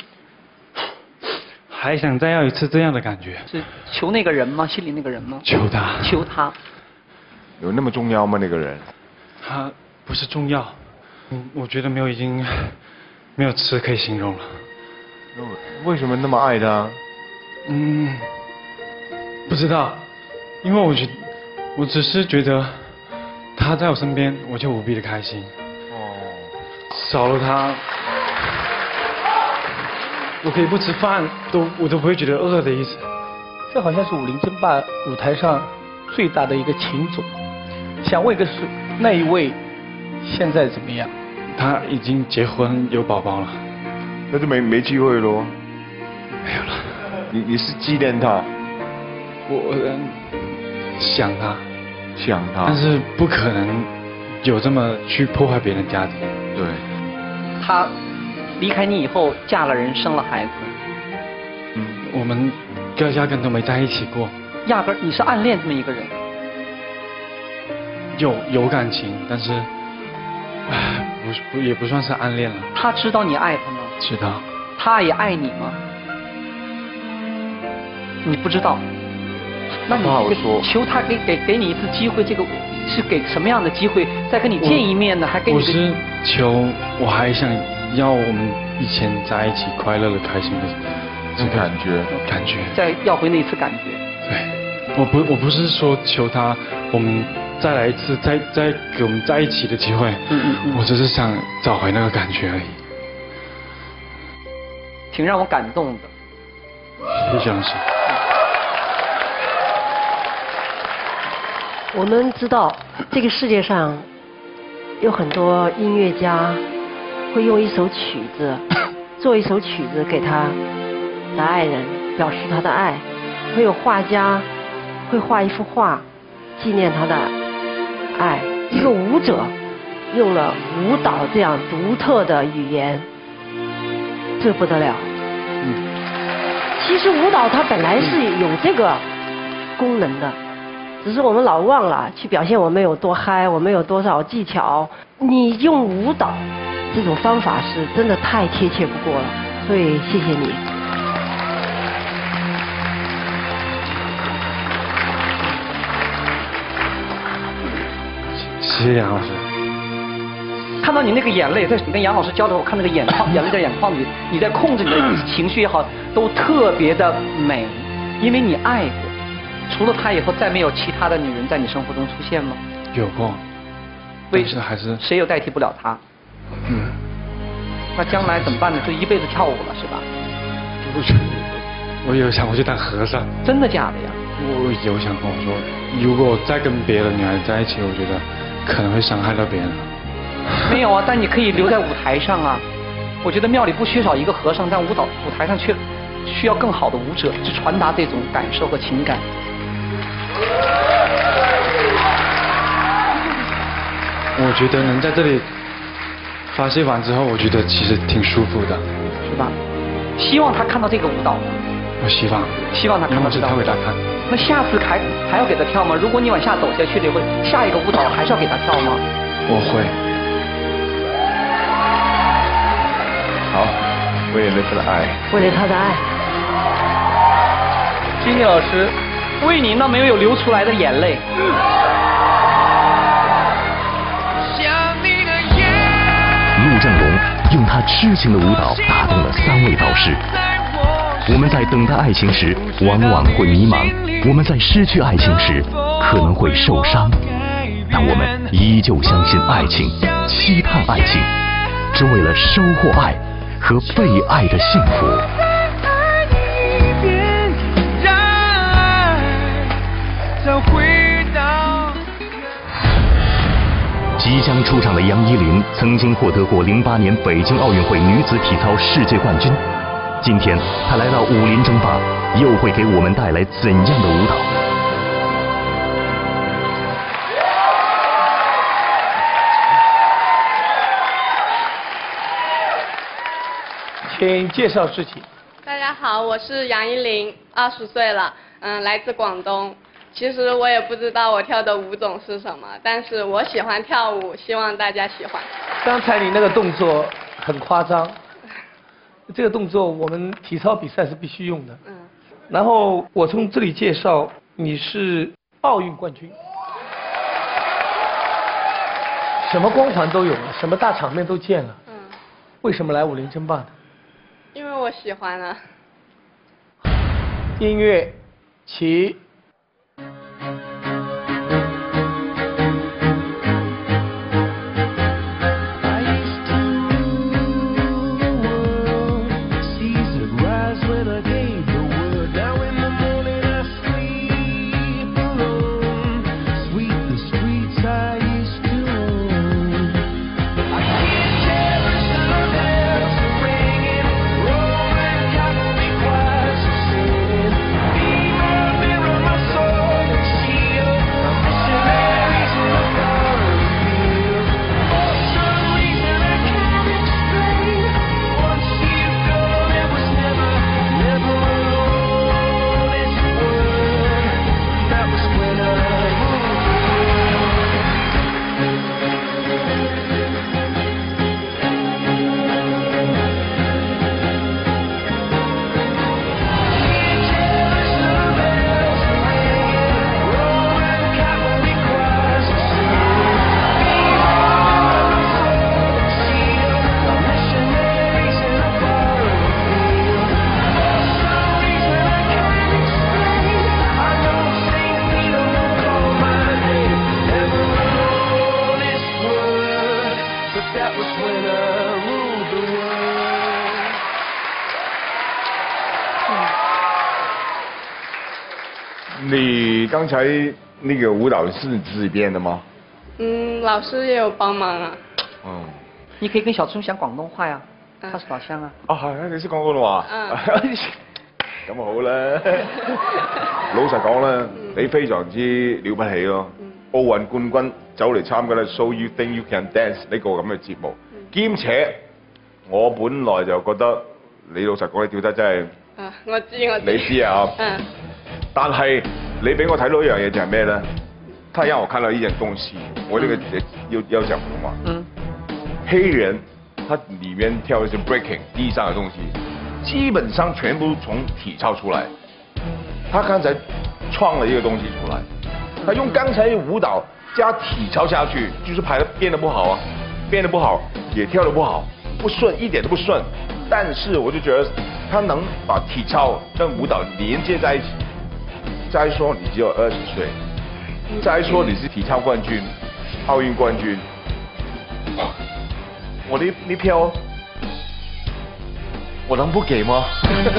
还想再要一次这样的感觉。 是求那个人吗？心里那个人吗？ 求他。 求他。 有那么重要吗？那个人？ 他不是重要，嗯，我觉得没有已经没有词可以形容了。 为什么那么爱他？ 嗯，不知道，因为我觉，我只是觉得他在我身边，我就无比的开心。 哦。 少了他，我可以不吃饭，都我都不会觉得饿的意思。 这好像是武林争霸舞台上最大的一个情种。想问一个是那一位现在怎么样？ 他已经结婚有宝宝了。 那就没没机会咯。 没有了。 你你是纪念他？ 我、嗯、想他， 想他， 但是不可能有这么去破坏别人家庭。 对。 他离开你以后嫁了人，生了孩子。 嗯，我们压根都没在一起过。 压根你是暗恋这么一个人？ 有有感情，但是，唉，不是不也不算是暗恋了。 他知道你爱他吗？ 知道。 他也爱你吗？你不知道。那你求他给给给你一次机会，这个是给什么样的机会？再跟你见一面呢？还给你？ 我是求，我还想要我们以前在一起快乐的、开心的这个感觉， 感觉。 再要回那一次感觉。 对，我不我不是说求他，我们。再来一次，再再给我们在一起的机会。 嗯嗯嗯。 我只是想找回那个感觉而已。 挺让我感动的。 谢谢老师。 我们知道，这个世界上有很多音乐家会用一首曲子，做一首曲子给他的爱人，表示他的爱；会有画家会画一幅画，纪念他的爱。一个舞者用了舞蹈这样独特的语言，这不得了。嗯，其实舞蹈它本来是有这个功能的，只是我们老忘了去表现我们有多嗨，我们有多少技巧。你用舞蹈这种方法是真的太贴切不过了，所以谢谢你。 谢谢杨老师。 看到你那个眼泪，在你跟杨老师交流，我看那个眼眶，眼泪在眼眶里，你在控制你的情绪也好，都特别的美，因为你爱过。除了他以后，再没有其他的女人在你生活中出现吗？ 有过。 为什么还是谁又代替不了他？ 嗯。 那将来怎么办呢？就一辈子跳舞了，是吧？ 不是，我有想过去当和尚。 真的假的呀？ 我有想过，我说如果再跟别的女孩在一起，我觉得可能会伤害到别人。 没有啊，但你可以留在舞台上啊。我觉得庙里不缺少一个和尚，但舞蹈舞台上却需要更好的舞者去传达这种感受和情感。 我觉得能在这里发泄完之后，我觉得其实挺舒服的， 是吧？希望他看到这个舞蹈。 我希望。 希望他看到这个。 跳给他看。 那下次还还要给他跳吗？如果你往下走下去了，会下一个舞蹈还是要给他跳吗？ 我会。 好，为了他的爱。 为了他的爱。 金妮老师，为你那没有流出来的眼泪。 陆正龙用他痴情的舞蹈打动了三位导师。 我们在等待爱情时，往往会迷茫；我们在失去爱情时，可能会受伤。但我们依旧相信爱情，期盼爱情，只为了收获爱和被爱的幸福。即将出场的杨依林曾经获得过零八年北京奥运会女子体操世界冠军，今天她来到武林争霸，又会给我们带来怎样的舞蹈？ 请介绍自己。 大家好，我是杨依林，二十岁了，嗯，来自广东。其实我也不知道我跳的舞种是什么，但是我喜欢跳舞，希望大家喜欢。 刚才你那个动作很夸张，这个动作我们体操比赛是必须用的。嗯。然后我从这里介绍，你是奥运冠军，什么光环都有了，什么大场面都见了。嗯。为什么来武林争霸的？ 因为我喜欢啊。 音乐，起。 你刚才那个舞蹈是你自己编的吗？ 嗯，老师也有帮忙啊。 嗯，你可以跟小春讲廣東話呀，他是老鄉啊。 哦，係啊，你識講廣東話？ 嗯。 咁啊好啦，老實講啦，你非常之了不起咯。奧運冠軍走嚟參加咧 ，So You Think You Can Dance 呢個咁嘅節目，兼且我本來就覺得你老實講，你跳得真係。 啊，我知我知。 你知啊？嗯。但係你俾我睇到一樣嘢就係咩咧？他讓我看到一件東西，我這個要要講普通話。嗯。黑人，他裡面跳的是 breaking 地上的東西，基本上全部從體操出來。他剛才創了一個東西出來，他用剛才的舞蹈加體操下去，就是排得變得不好啊，變得不好，也跳得不好，不順，一點都不順。但是我就覺得他能把體操跟舞蹈連接在一起。再說你只有二十歲，再說你是體操冠軍、奧運冠軍，我的那票我能不給嗎？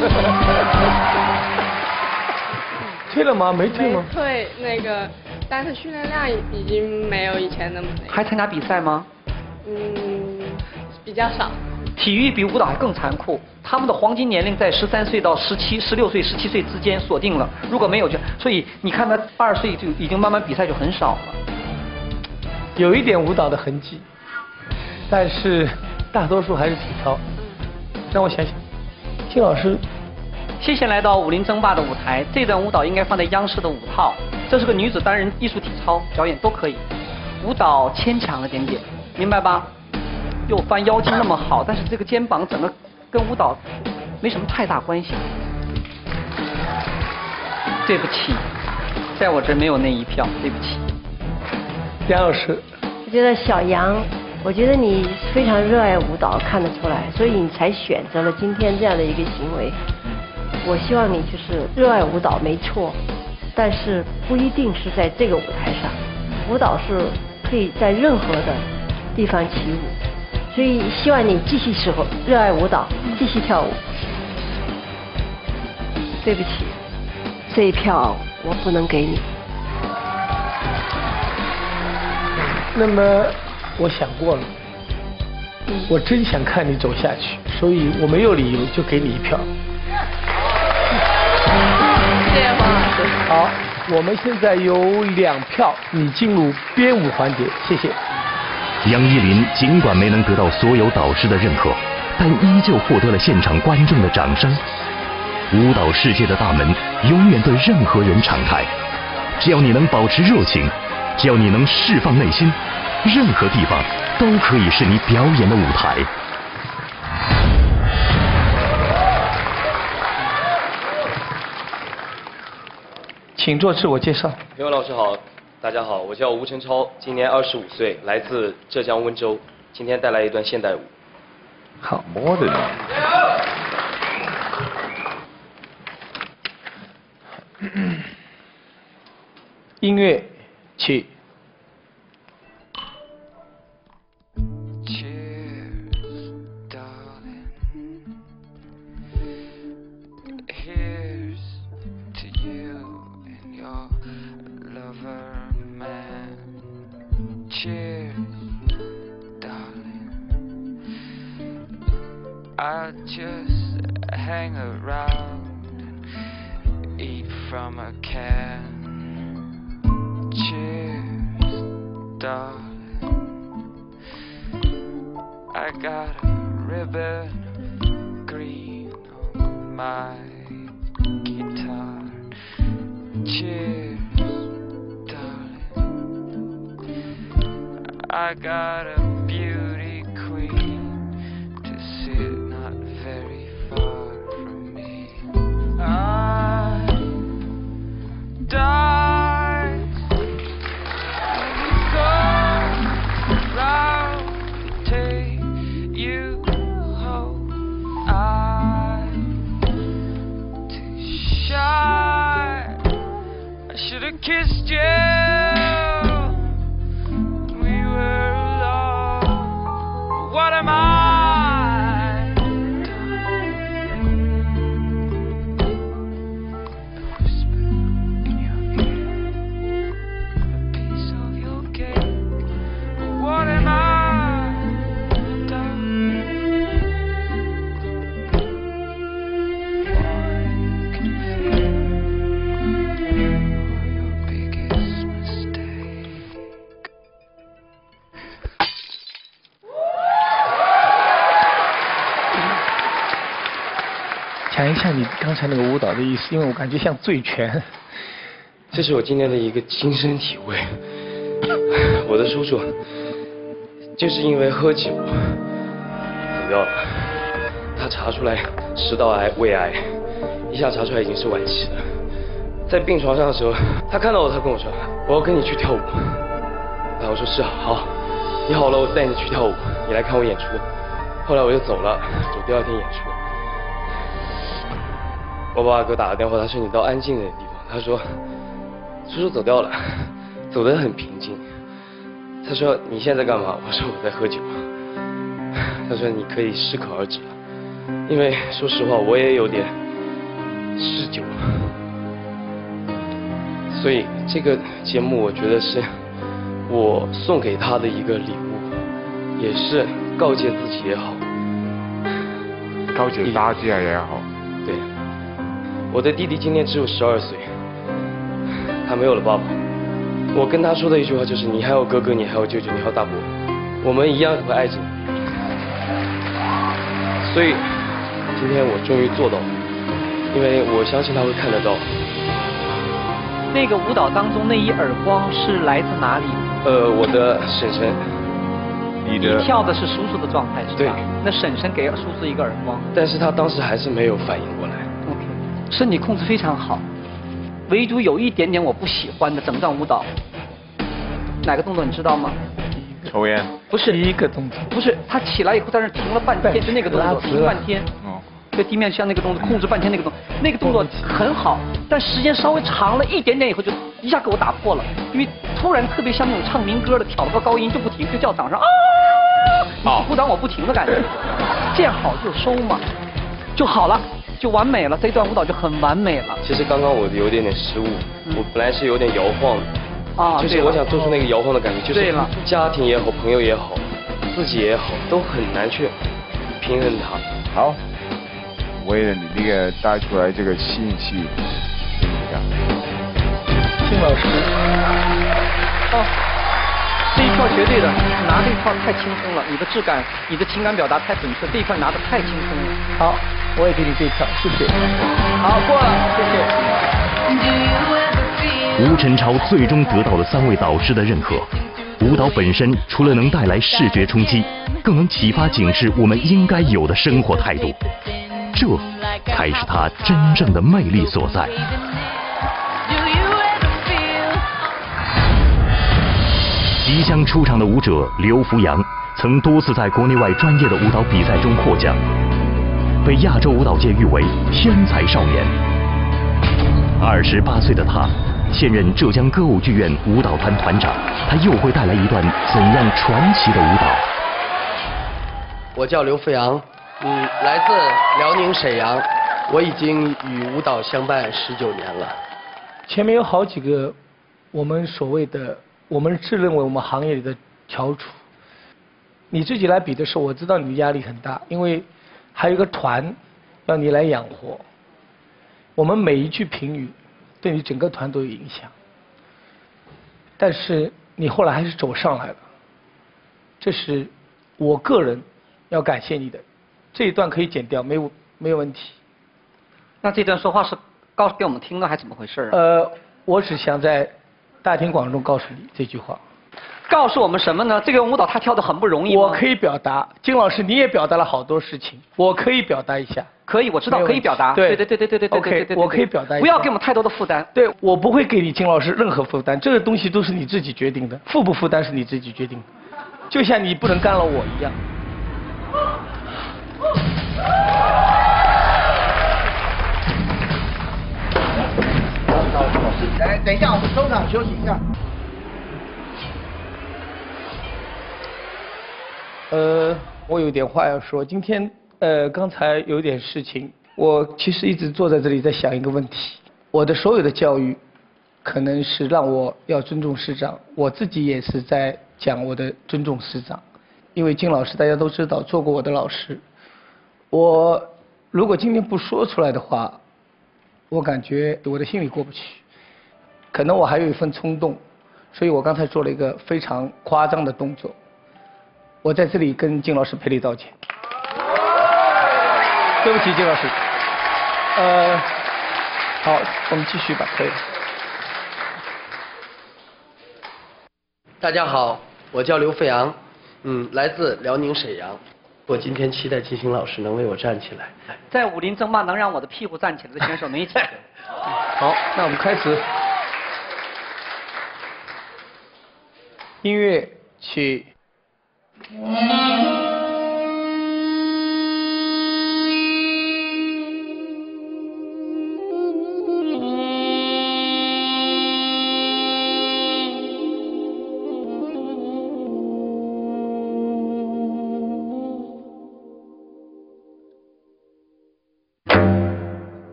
退了嗎？沒退嗎？ 沒退，那個，但是訓練量已經沒有以前那麼那個。 還參加比賽嗎？ 嗯，比較少。 體育比舞蹈還更殘酷，他們的黃金年齡在十三歲到十七、十六歲、十七歲之間鎖定了，如果沒有就，所以你看他二十歲就已經慢慢比賽就很少了。 有一點舞蹈的痕跡，但是大多數還是體操。讓我想想，金老師， 謝謝來到武林爭霸的舞台，這段舞蹈應該放在央視的舞套，這是個女子單人藝術體操表演都可以，舞蹈牽強了點點，明白吧？又翻腰筋那麼好，但是這個肩膀整個跟舞蹈沒什麼太大關係。對不起，在我這沒有那一票，對不起。 楊老師， 我覺得小楊，我覺得你非常熱愛舞蹈，看得出來，所以你才選擇了今天這樣的一個行為。 我希望你就是热爱舞蹈，没错，但是不一定是在这个舞台上，舞蹈是可以在任何的地方起舞，所以希望你继续时候热爱舞蹈，继续跳舞。对不起，这一票我不能给你。 那么我想过了，我真想看你走下去，所以我没有理由就给你一票。 谢谢黄老师。 好，我们现在有两票，你进入编舞环节，谢谢。 杨依林尽管没能得到所有导师的认可，但依旧获得了现场观众的掌声。舞蹈世界的大门永远对任何人敞开，只要你能保持热情，只要你能释放内心，任何地方都可以是你表演的舞台。 请做自我介绍。 评委老师好，大家好，我叫吴晨超，今年二十五岁，来自浙江温州，今天带来一段现代舞。 好 ，modern。 音乐起。 I just hang around and eat from a can. Cheers, darling. I got a ribbon of green on my guitar. Cheers, darling. I got a beauty queen to sit not very far from me. I died go round to take you home. I'm too shy. I should have kissed you. We were alone. What am I? 讲一下你刚才那个舞蹈的意思，因为我感觉像醉拳。 这是我今天的一个亲身体会。我的叔叔就是因为喝酒走掉了，他查出来食道癌、胃癌，一下查出来已经是晚期了。在病床上的时候，他看到我，他跟我说：“我要跟你去跳舞。”然后我说：“是啊，好，你好了，我带你去跳舞，你来看我演出。”后来我就走了，走第二天演出。我爸爸给我打个电话，他说你到安静的地方。他说，叔叔走掉了，走得很平静。他说你现在干嘛？我说我在喝酒。他说你可以适可而止了，因为说实话我也有点嗜酒，所以这个节目我觉得是我送给他的一个礼物，也是告诫自己也好， 告诫大家也好。 对。我的弟弟今年只有十二岁，他没有了爸爸。我跟他说的一句话就是：你还有哥哥，你还有舅舅，你还有大伯，我们一样会爱着你。所以今天我终于做到了，因为我相信他会看得到。 那个舞蹈当中那一耳光是来自哪里？ 呃，我的婶婶。 你的你跳的是叔叔的状态是吧？ 对。 那婶婶给叔叔一个耳光， 但是他当时还是没有反应过来。 OK， 身体控制非常好，唯独有一点点我不喜欢的整段舞蹈，哪个动作你知道吗？ 抽烟。 不是第一个动作。 不是，他起来以后在那停了半天，就那个动作停半天。 哦。 对地面像那个动作，控制半天那个动作，那个动作很好，但时间稍微长了一点点以后，就一下给我打破了，因为突然特别像那种唱民歌的，挑了个高音就不停，就叫掌声啊，你鼓掌我不停的感觉，见好就收嘛，就好了，就完美了，这段舞蹈就很完美了。 其实刚刚我有点点失误，嗯、我本来是有点摇晃的，啊，就是我想做出那个摇晃的感觉，就是家庭也好，朋友也好，自己也好，都很难去平衡它。 好，为了你那个带出来这个信息， 金老师， 哦，这一票绝对的，拿这一票太轻松了，你的质感，你的情感表达太准确，这一票拿的太轻松了。 好，我也给你这一票，谢谢。 好，过了，谢谢。吴晨超最终得到了三位导师的认可。舞蹈本身除了能带来视觉冲击，更能启发警示我们应该有的生活态度，这才是它真正的魅力所在。即将出场的舞者刘福阳，曾多次在国内外专业的舞蹈比赛中获奖，被亚洲舞蹈界誉为天才少年。二十八岁的他，现任浙江歌舞剧院舞蹈团团长，他又会带来一段怎样传奇的舞蹈？ 我叫刘福阳，嗯，来自辽宁沈阳，我已经与舞蹈相伴十九年了。 前面有好几个我们所谓的，我们自认为我们行业里的翘楚，你自己来比的时候，我知道你的压力很大，因为还有一个团要你来养活，我们每一句评语对你整个团都有影响，但是你后来还是走上来了，这是我个人要感谢你的。这一段可以剪掉，没有没有问题。 那这段说话是告诉给我们听的，还是怎么回事啊？ 呃，我只想在大庭广众告诉你这句话。 告诉我们什么呢？这个舞蹈他跳得很不容易吗？ 我可以表达，金老师你也表达了好多事情，我可以表达一下。 可以，我知道可以表达。 对对对对对对对 OK， 我可以表达一下。 不要给我们太多的负担。 对，我不会给你金老师任何负担，这个东西都是你自己决定的，负不负担是你自己决定的，就像你不能干扰我一样。 来，等一下，我们中场休息一下。 呃，我有点话要说。今天呃，刚才有点事情，我其实一直坐在这里在想一个问题。我的所有的教育，可能是让我要尊重师长，我自己也是在讲我的尊重师长。因为金老师大家都知道，做过我的老师。我如果今天不说出来的话，我感觉我的心里过不去。可能我还有一份冲动，所以我刚才做了一个非常夸张的动作。我在这里跟金老师赔礼道歉，对不起，金老师。呃，好，我们继续吧，可以了。 大家好，我叫刘飞阳，嗯，来自辽宁沈阳。我今天期待金星老师能为我站起来。 在武林争霸能让我的屁股站起来的选手没几个。 好，那我们开始。音乐起。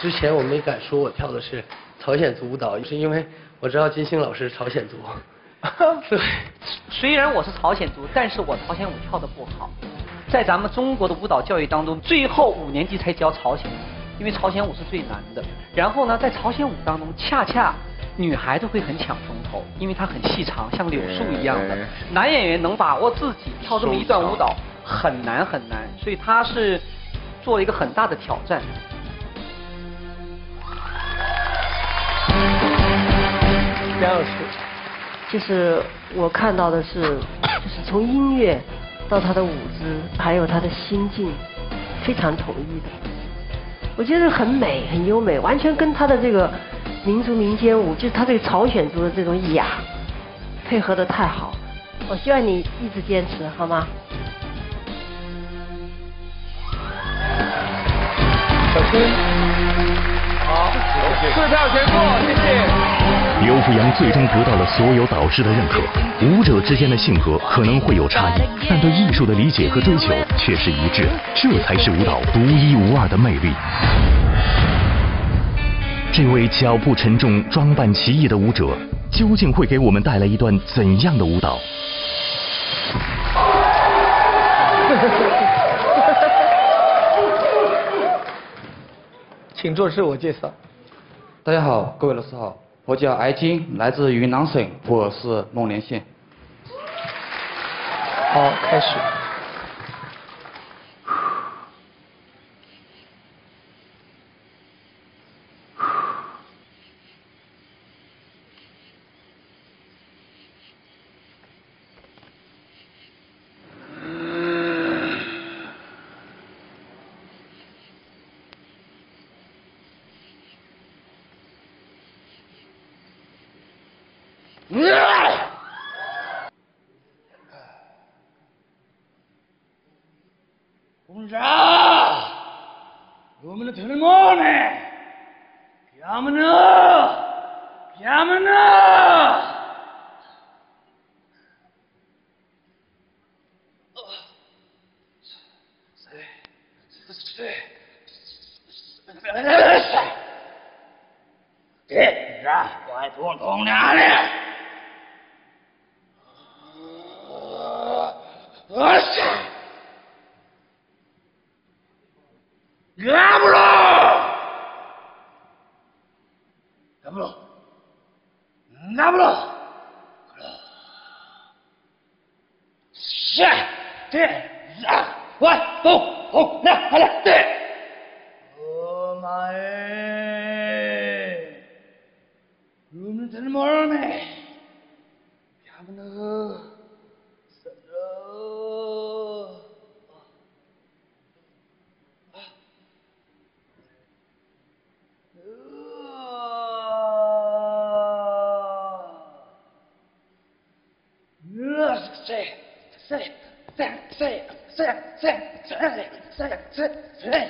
之前我没敢说我跳的是朝鲜族舞蹈，是因为我知道金星老师是朝鲜族。对， 虽然我是朝鲜族，但是我朝鲜舞跳得不好。在咱们中国的舞蹈教育当中，最后五年级才教朝鲜舞，因为朝鲜舞是最难的。然后呢，在朝鲜舞当中，恰恰女孩子会很抢风头，因为她很细长，像柳树一样的。男演员能把握自己跳这么一段舞蹈很难很难，所以他是做了一个很大的挑战。 梁老师，就是我看到的是，就是从音乐到他的舞姿，还有他的心境，非常统一的。我觉得很美，很优美，完全跟他的这个民族民间舞，就是他这个朝鲜族的这种雅，配合的太好。我希望你一直坚持，好吗？ 小春，好，四票全过，谢谢。 刘福阳最终得到了所有导师的认可。舞者之间的性格可能会有差异，但对艺术的理解和追求却是一致的，这才是舞蹈独一无二的魅力。这位脚步沉重、装扮奇异的舞者，究竟会给我们带来一段怎样的舞蹈？ 请做自我介绍。 大家好，各位老师好，我叫艾金，来自云南省普洱市孟连县。 好，开始。 공자, 너무나 되는 거네. 야무나, 야무나. 네, 자, 와, 돈, 돈, 안해. 어싸. 가불어! 가불어! 가불어! 샤! 대! 자! 와! 동! 동! 나! 하나! 대! 어마에 rum은 되는 모르네 야무나 서러 say, say, say, say, say, say, say, say, say,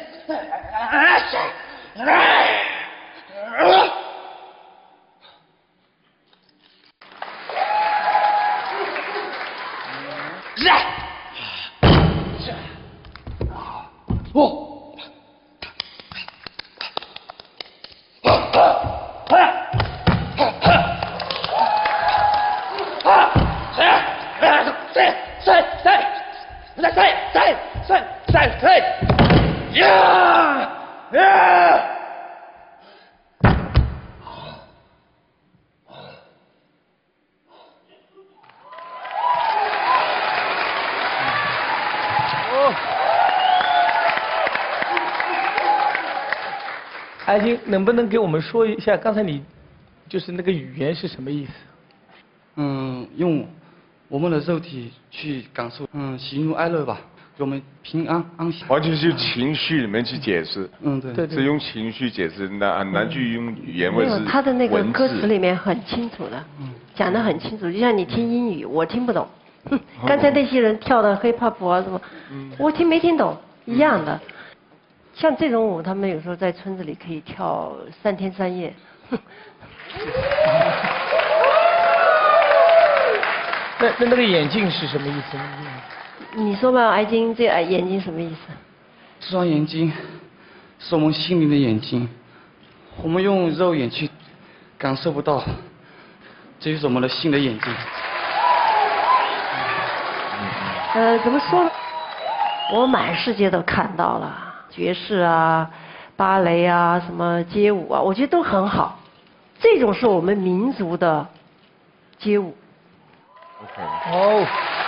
艾金，能不能给我们说一下刚才你就是那个语言是什么意思？ 嗯，用我们的肉体去感受，嗯，喜怒哀乐吧，给我们平安安详。 完全是情绪里面去解释。 嗯，对， 对对是用情绪解释，难很难去用语言或者是文字。 他的那个歌词里面很清楚的，讲得很清楚，就像你听英语，我听不懂。哼，刚才那些人跳的 hip hop 啊什么，我听没听懂，一样的。像这种舞，他们有时候在村子里可以跳三天三夜。 那那那个眼镜是什么意思？ 你说吧，艾金，这眼睛什么意思？ 这双眼睛是我们心灵的眼睛， 我们用肉眼去感受不到，这就是我们的新的眼睛。 呃，怎么说呢？我满世界都看到了，爵士啊、芭蕾啊、什么街舞啊，我觉得都很好。这种是我们民族的街舞。 哦。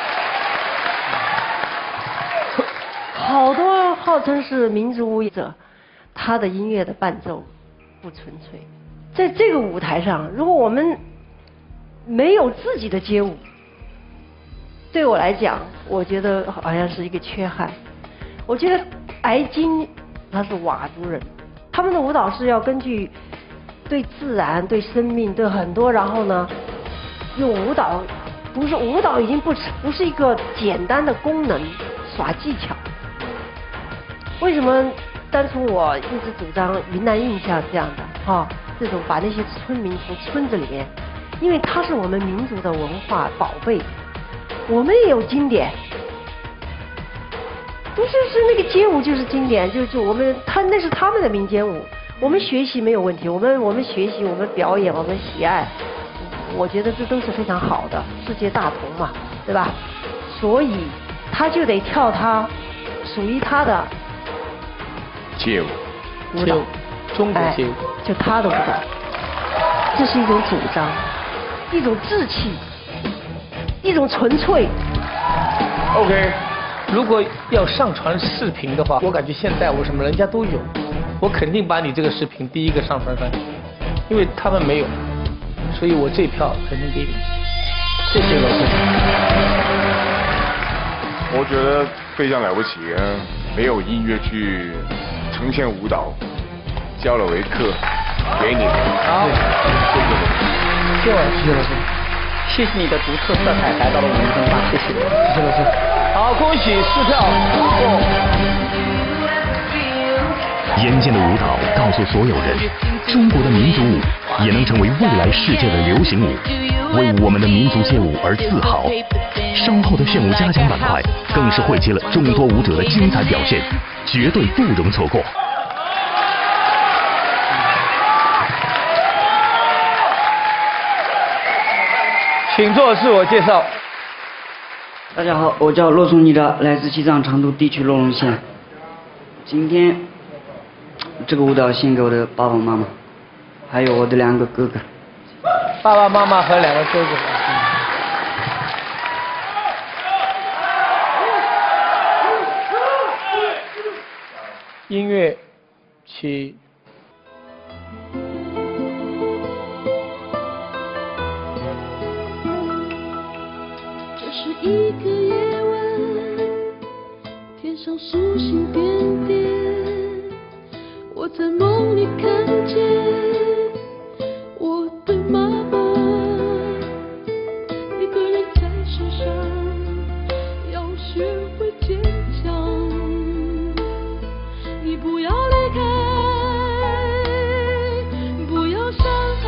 好多号称是民族舞者，他的音乐的伴奏不纯粹。在这个舞台上，如果我们没有自己的街舞，对我来讲，我觉得好像是一个缺憾。我觉得埃及他是佤族人，他们的舞蹈是要根据对自然、对生命、对很多，然后呢，用舞蹈，不是舞蹈已经不不是一个简单的功能耍技巧。为什么当初我一直主张云南印象这样的哈、哦，这种把那些村民从村子里面，因为它是我们民族的文化宝贝，我们也有经典，不是是那个街舞就是经典，就就我们他那是他们的民间舞，我们学习没有问题，我们我们学习我们表演我们喜爱，我觉得这都是非常好的，世界大同嘛，对吧？所以他就得跳他属于他的。 街舞， 舞蹈， 中国街舞、哎， 就他的舞蹈，这是一种主张，一种志气，一种纯粹。 OK， 如果要上传视频的话，我感觉现在我什么人家都有，我肯定把你这个视频第一个上传上去，因为他们没有，所以我这票肯定给你。谢谢老师。 我觉得非常了不起啊！没有音乐去呈现舞蹈，教了我一课，给你。 好，谢谢谢谢老师，谢谢你的独特色彩来到了我们中华，谢谢，谢谢老师。好，恭喜四票通过。 眼见的舞蹈告诉所有人，中国的民族舞也能成为未来世界的流行舞，为我们的民族街舞而自豪。稍后的炫舞嘉奖板块更是汇集了众多舞者的精彩表现，绝对不容错过。 请做自我介绍。 大家好，我叫骆松尼达，来自西藏长都地区洛龙县。今天这个舞蹈献给我的爸爸妈妈，还有我的两个哥哥。 爸爸妈妈和两个哥哥。音乐起。 这是一个夜晚，天上星星点点，我在梦里看见我的妈妈，一个人在世上要学会坚强，你不要离开，不要伤害，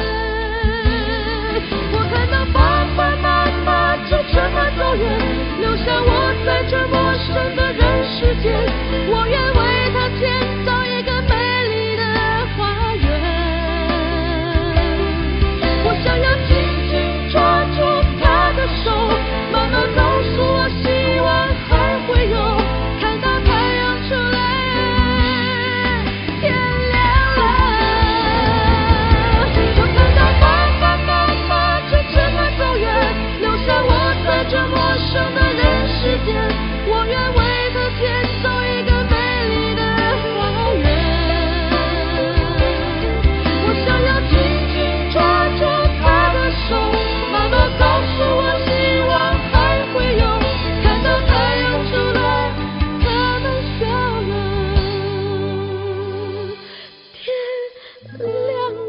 我看到爸爸妈妈就这么走远，留下我在这陌生的人世间，我愿为他建造一个美丽的花园，我想要紧紧抓住他的手，妈妈告诉我希望还会有，看到太阳出来，天亮了，我看到爸爸妈妈就这么走远，留下我在这陌生的人世间，我愿为他建造一个美丽的花园，我想要紧紧抓住他的手，妈妈告诉我希望还会有，看到太阳出来，他们笑了，天亮了。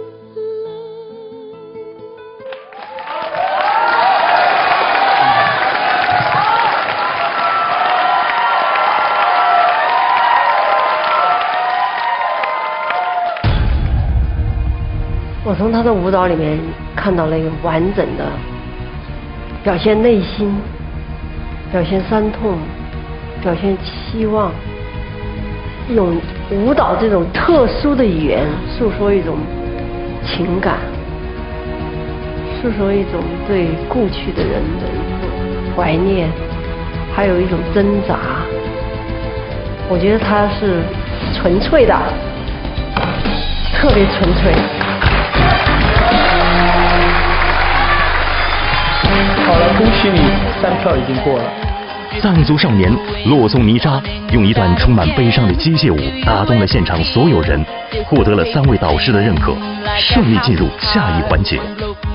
我从他的舞蹈里面看到了一个完整的表现内心，表现伤痛，表现期望， 用舞蹈这种特殊的语言诉说一种情感，诉说一种对故去的人的一种怀念，还有一种挣扎。我觉得它是纯粹的，特别纯粹。 好了，恭喜你，三票已经过了。 藏族少年洛松尼扎用一段充满悲伤的机械舞打动了现场所有人，获得了三位导师的认可，顺利进入下一环节。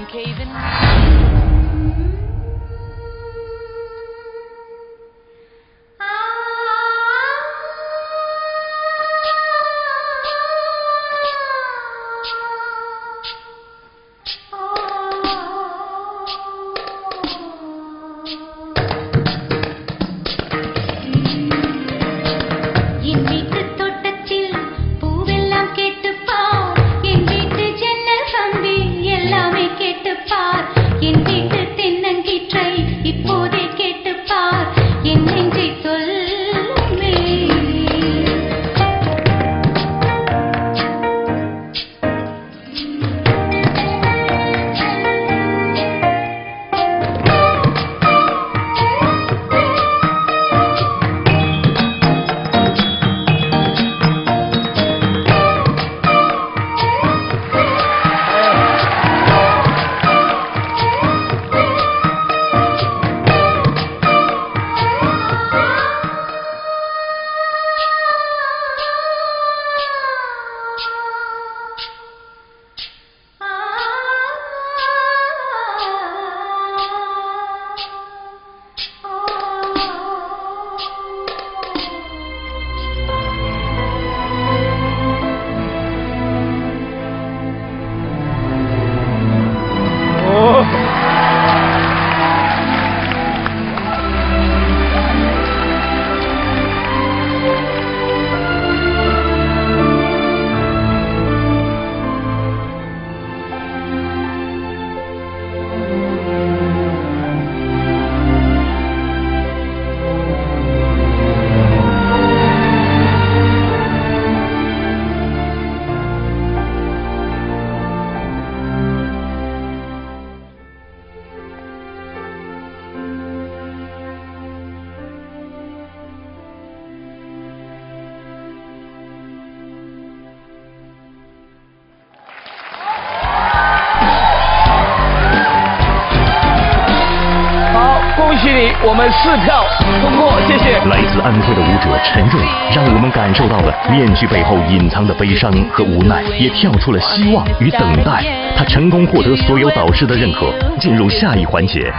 我们四票通过，谢谢。 来自安徽的舞者陈瑞，让我们感受到了面具背后隐藏的悲伤和无奈，也跳出了希望与等待。他成功获得所有导师的认可，进入下一环节。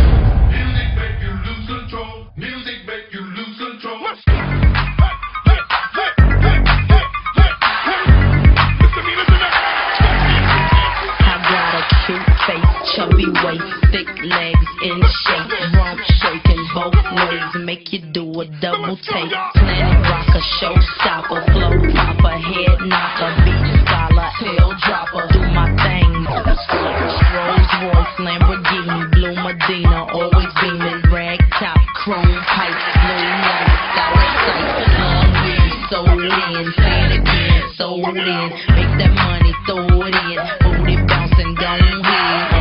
Chubby waist, thick legs in shape, rump shaking both ways, make you do a double take. Planet rocker, showstopper, flow popper, head knocker, beach scholar, tail dropper. Do my thing. Rolls Royce, Lamborghini, Blue Medina, always beaming, rag top, chrome pipes, blue lights, out of sight. Hungry, sold in, say it again, sold in, make that money, throw it in, booty bouncing, don't hit.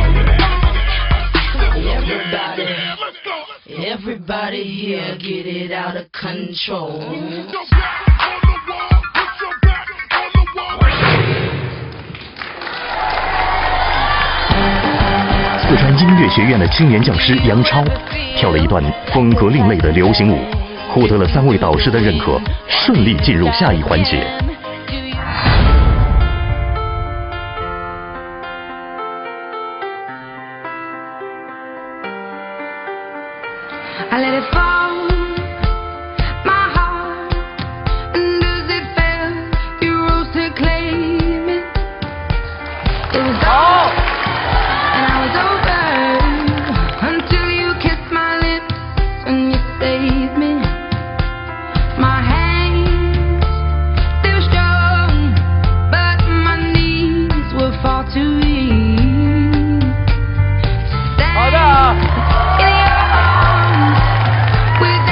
Everybody, everybody here, get it out of control. 四川音乐学院的青年教师杨超跳了一段风格另类的流行舞，获得了三位导师的认可，顺利进入下一环节。 I let it fall, my heart, and does it feel you rose to claim it? It was all, and I was over, until you kissed my lips and you saved me. My hands still strong, but my knees were far too weak. 好的。 With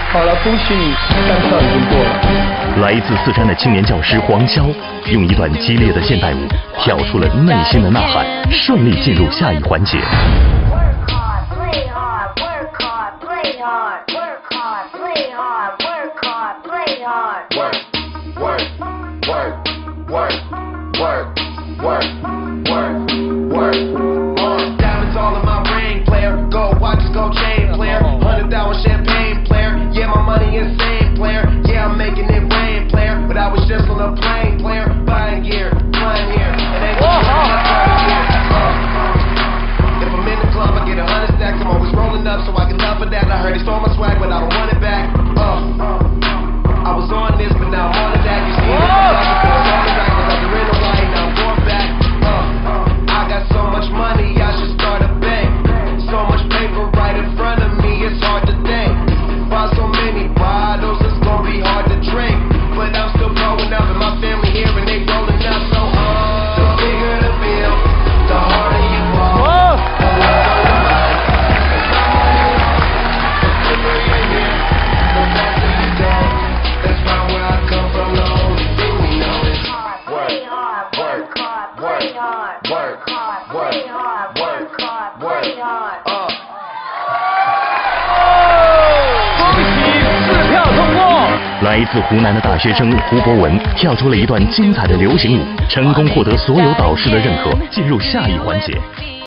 好了，恭喜你，单票已经过了。 来自四川的青年教师黄潇，用一段激烈的现代舞跳出了内心的呐喊，顺利进入下一环节。来自湖南的大学生胡博文跳出了一段精彩的流行舞，成功获得所有导师的认可，进入下一环节。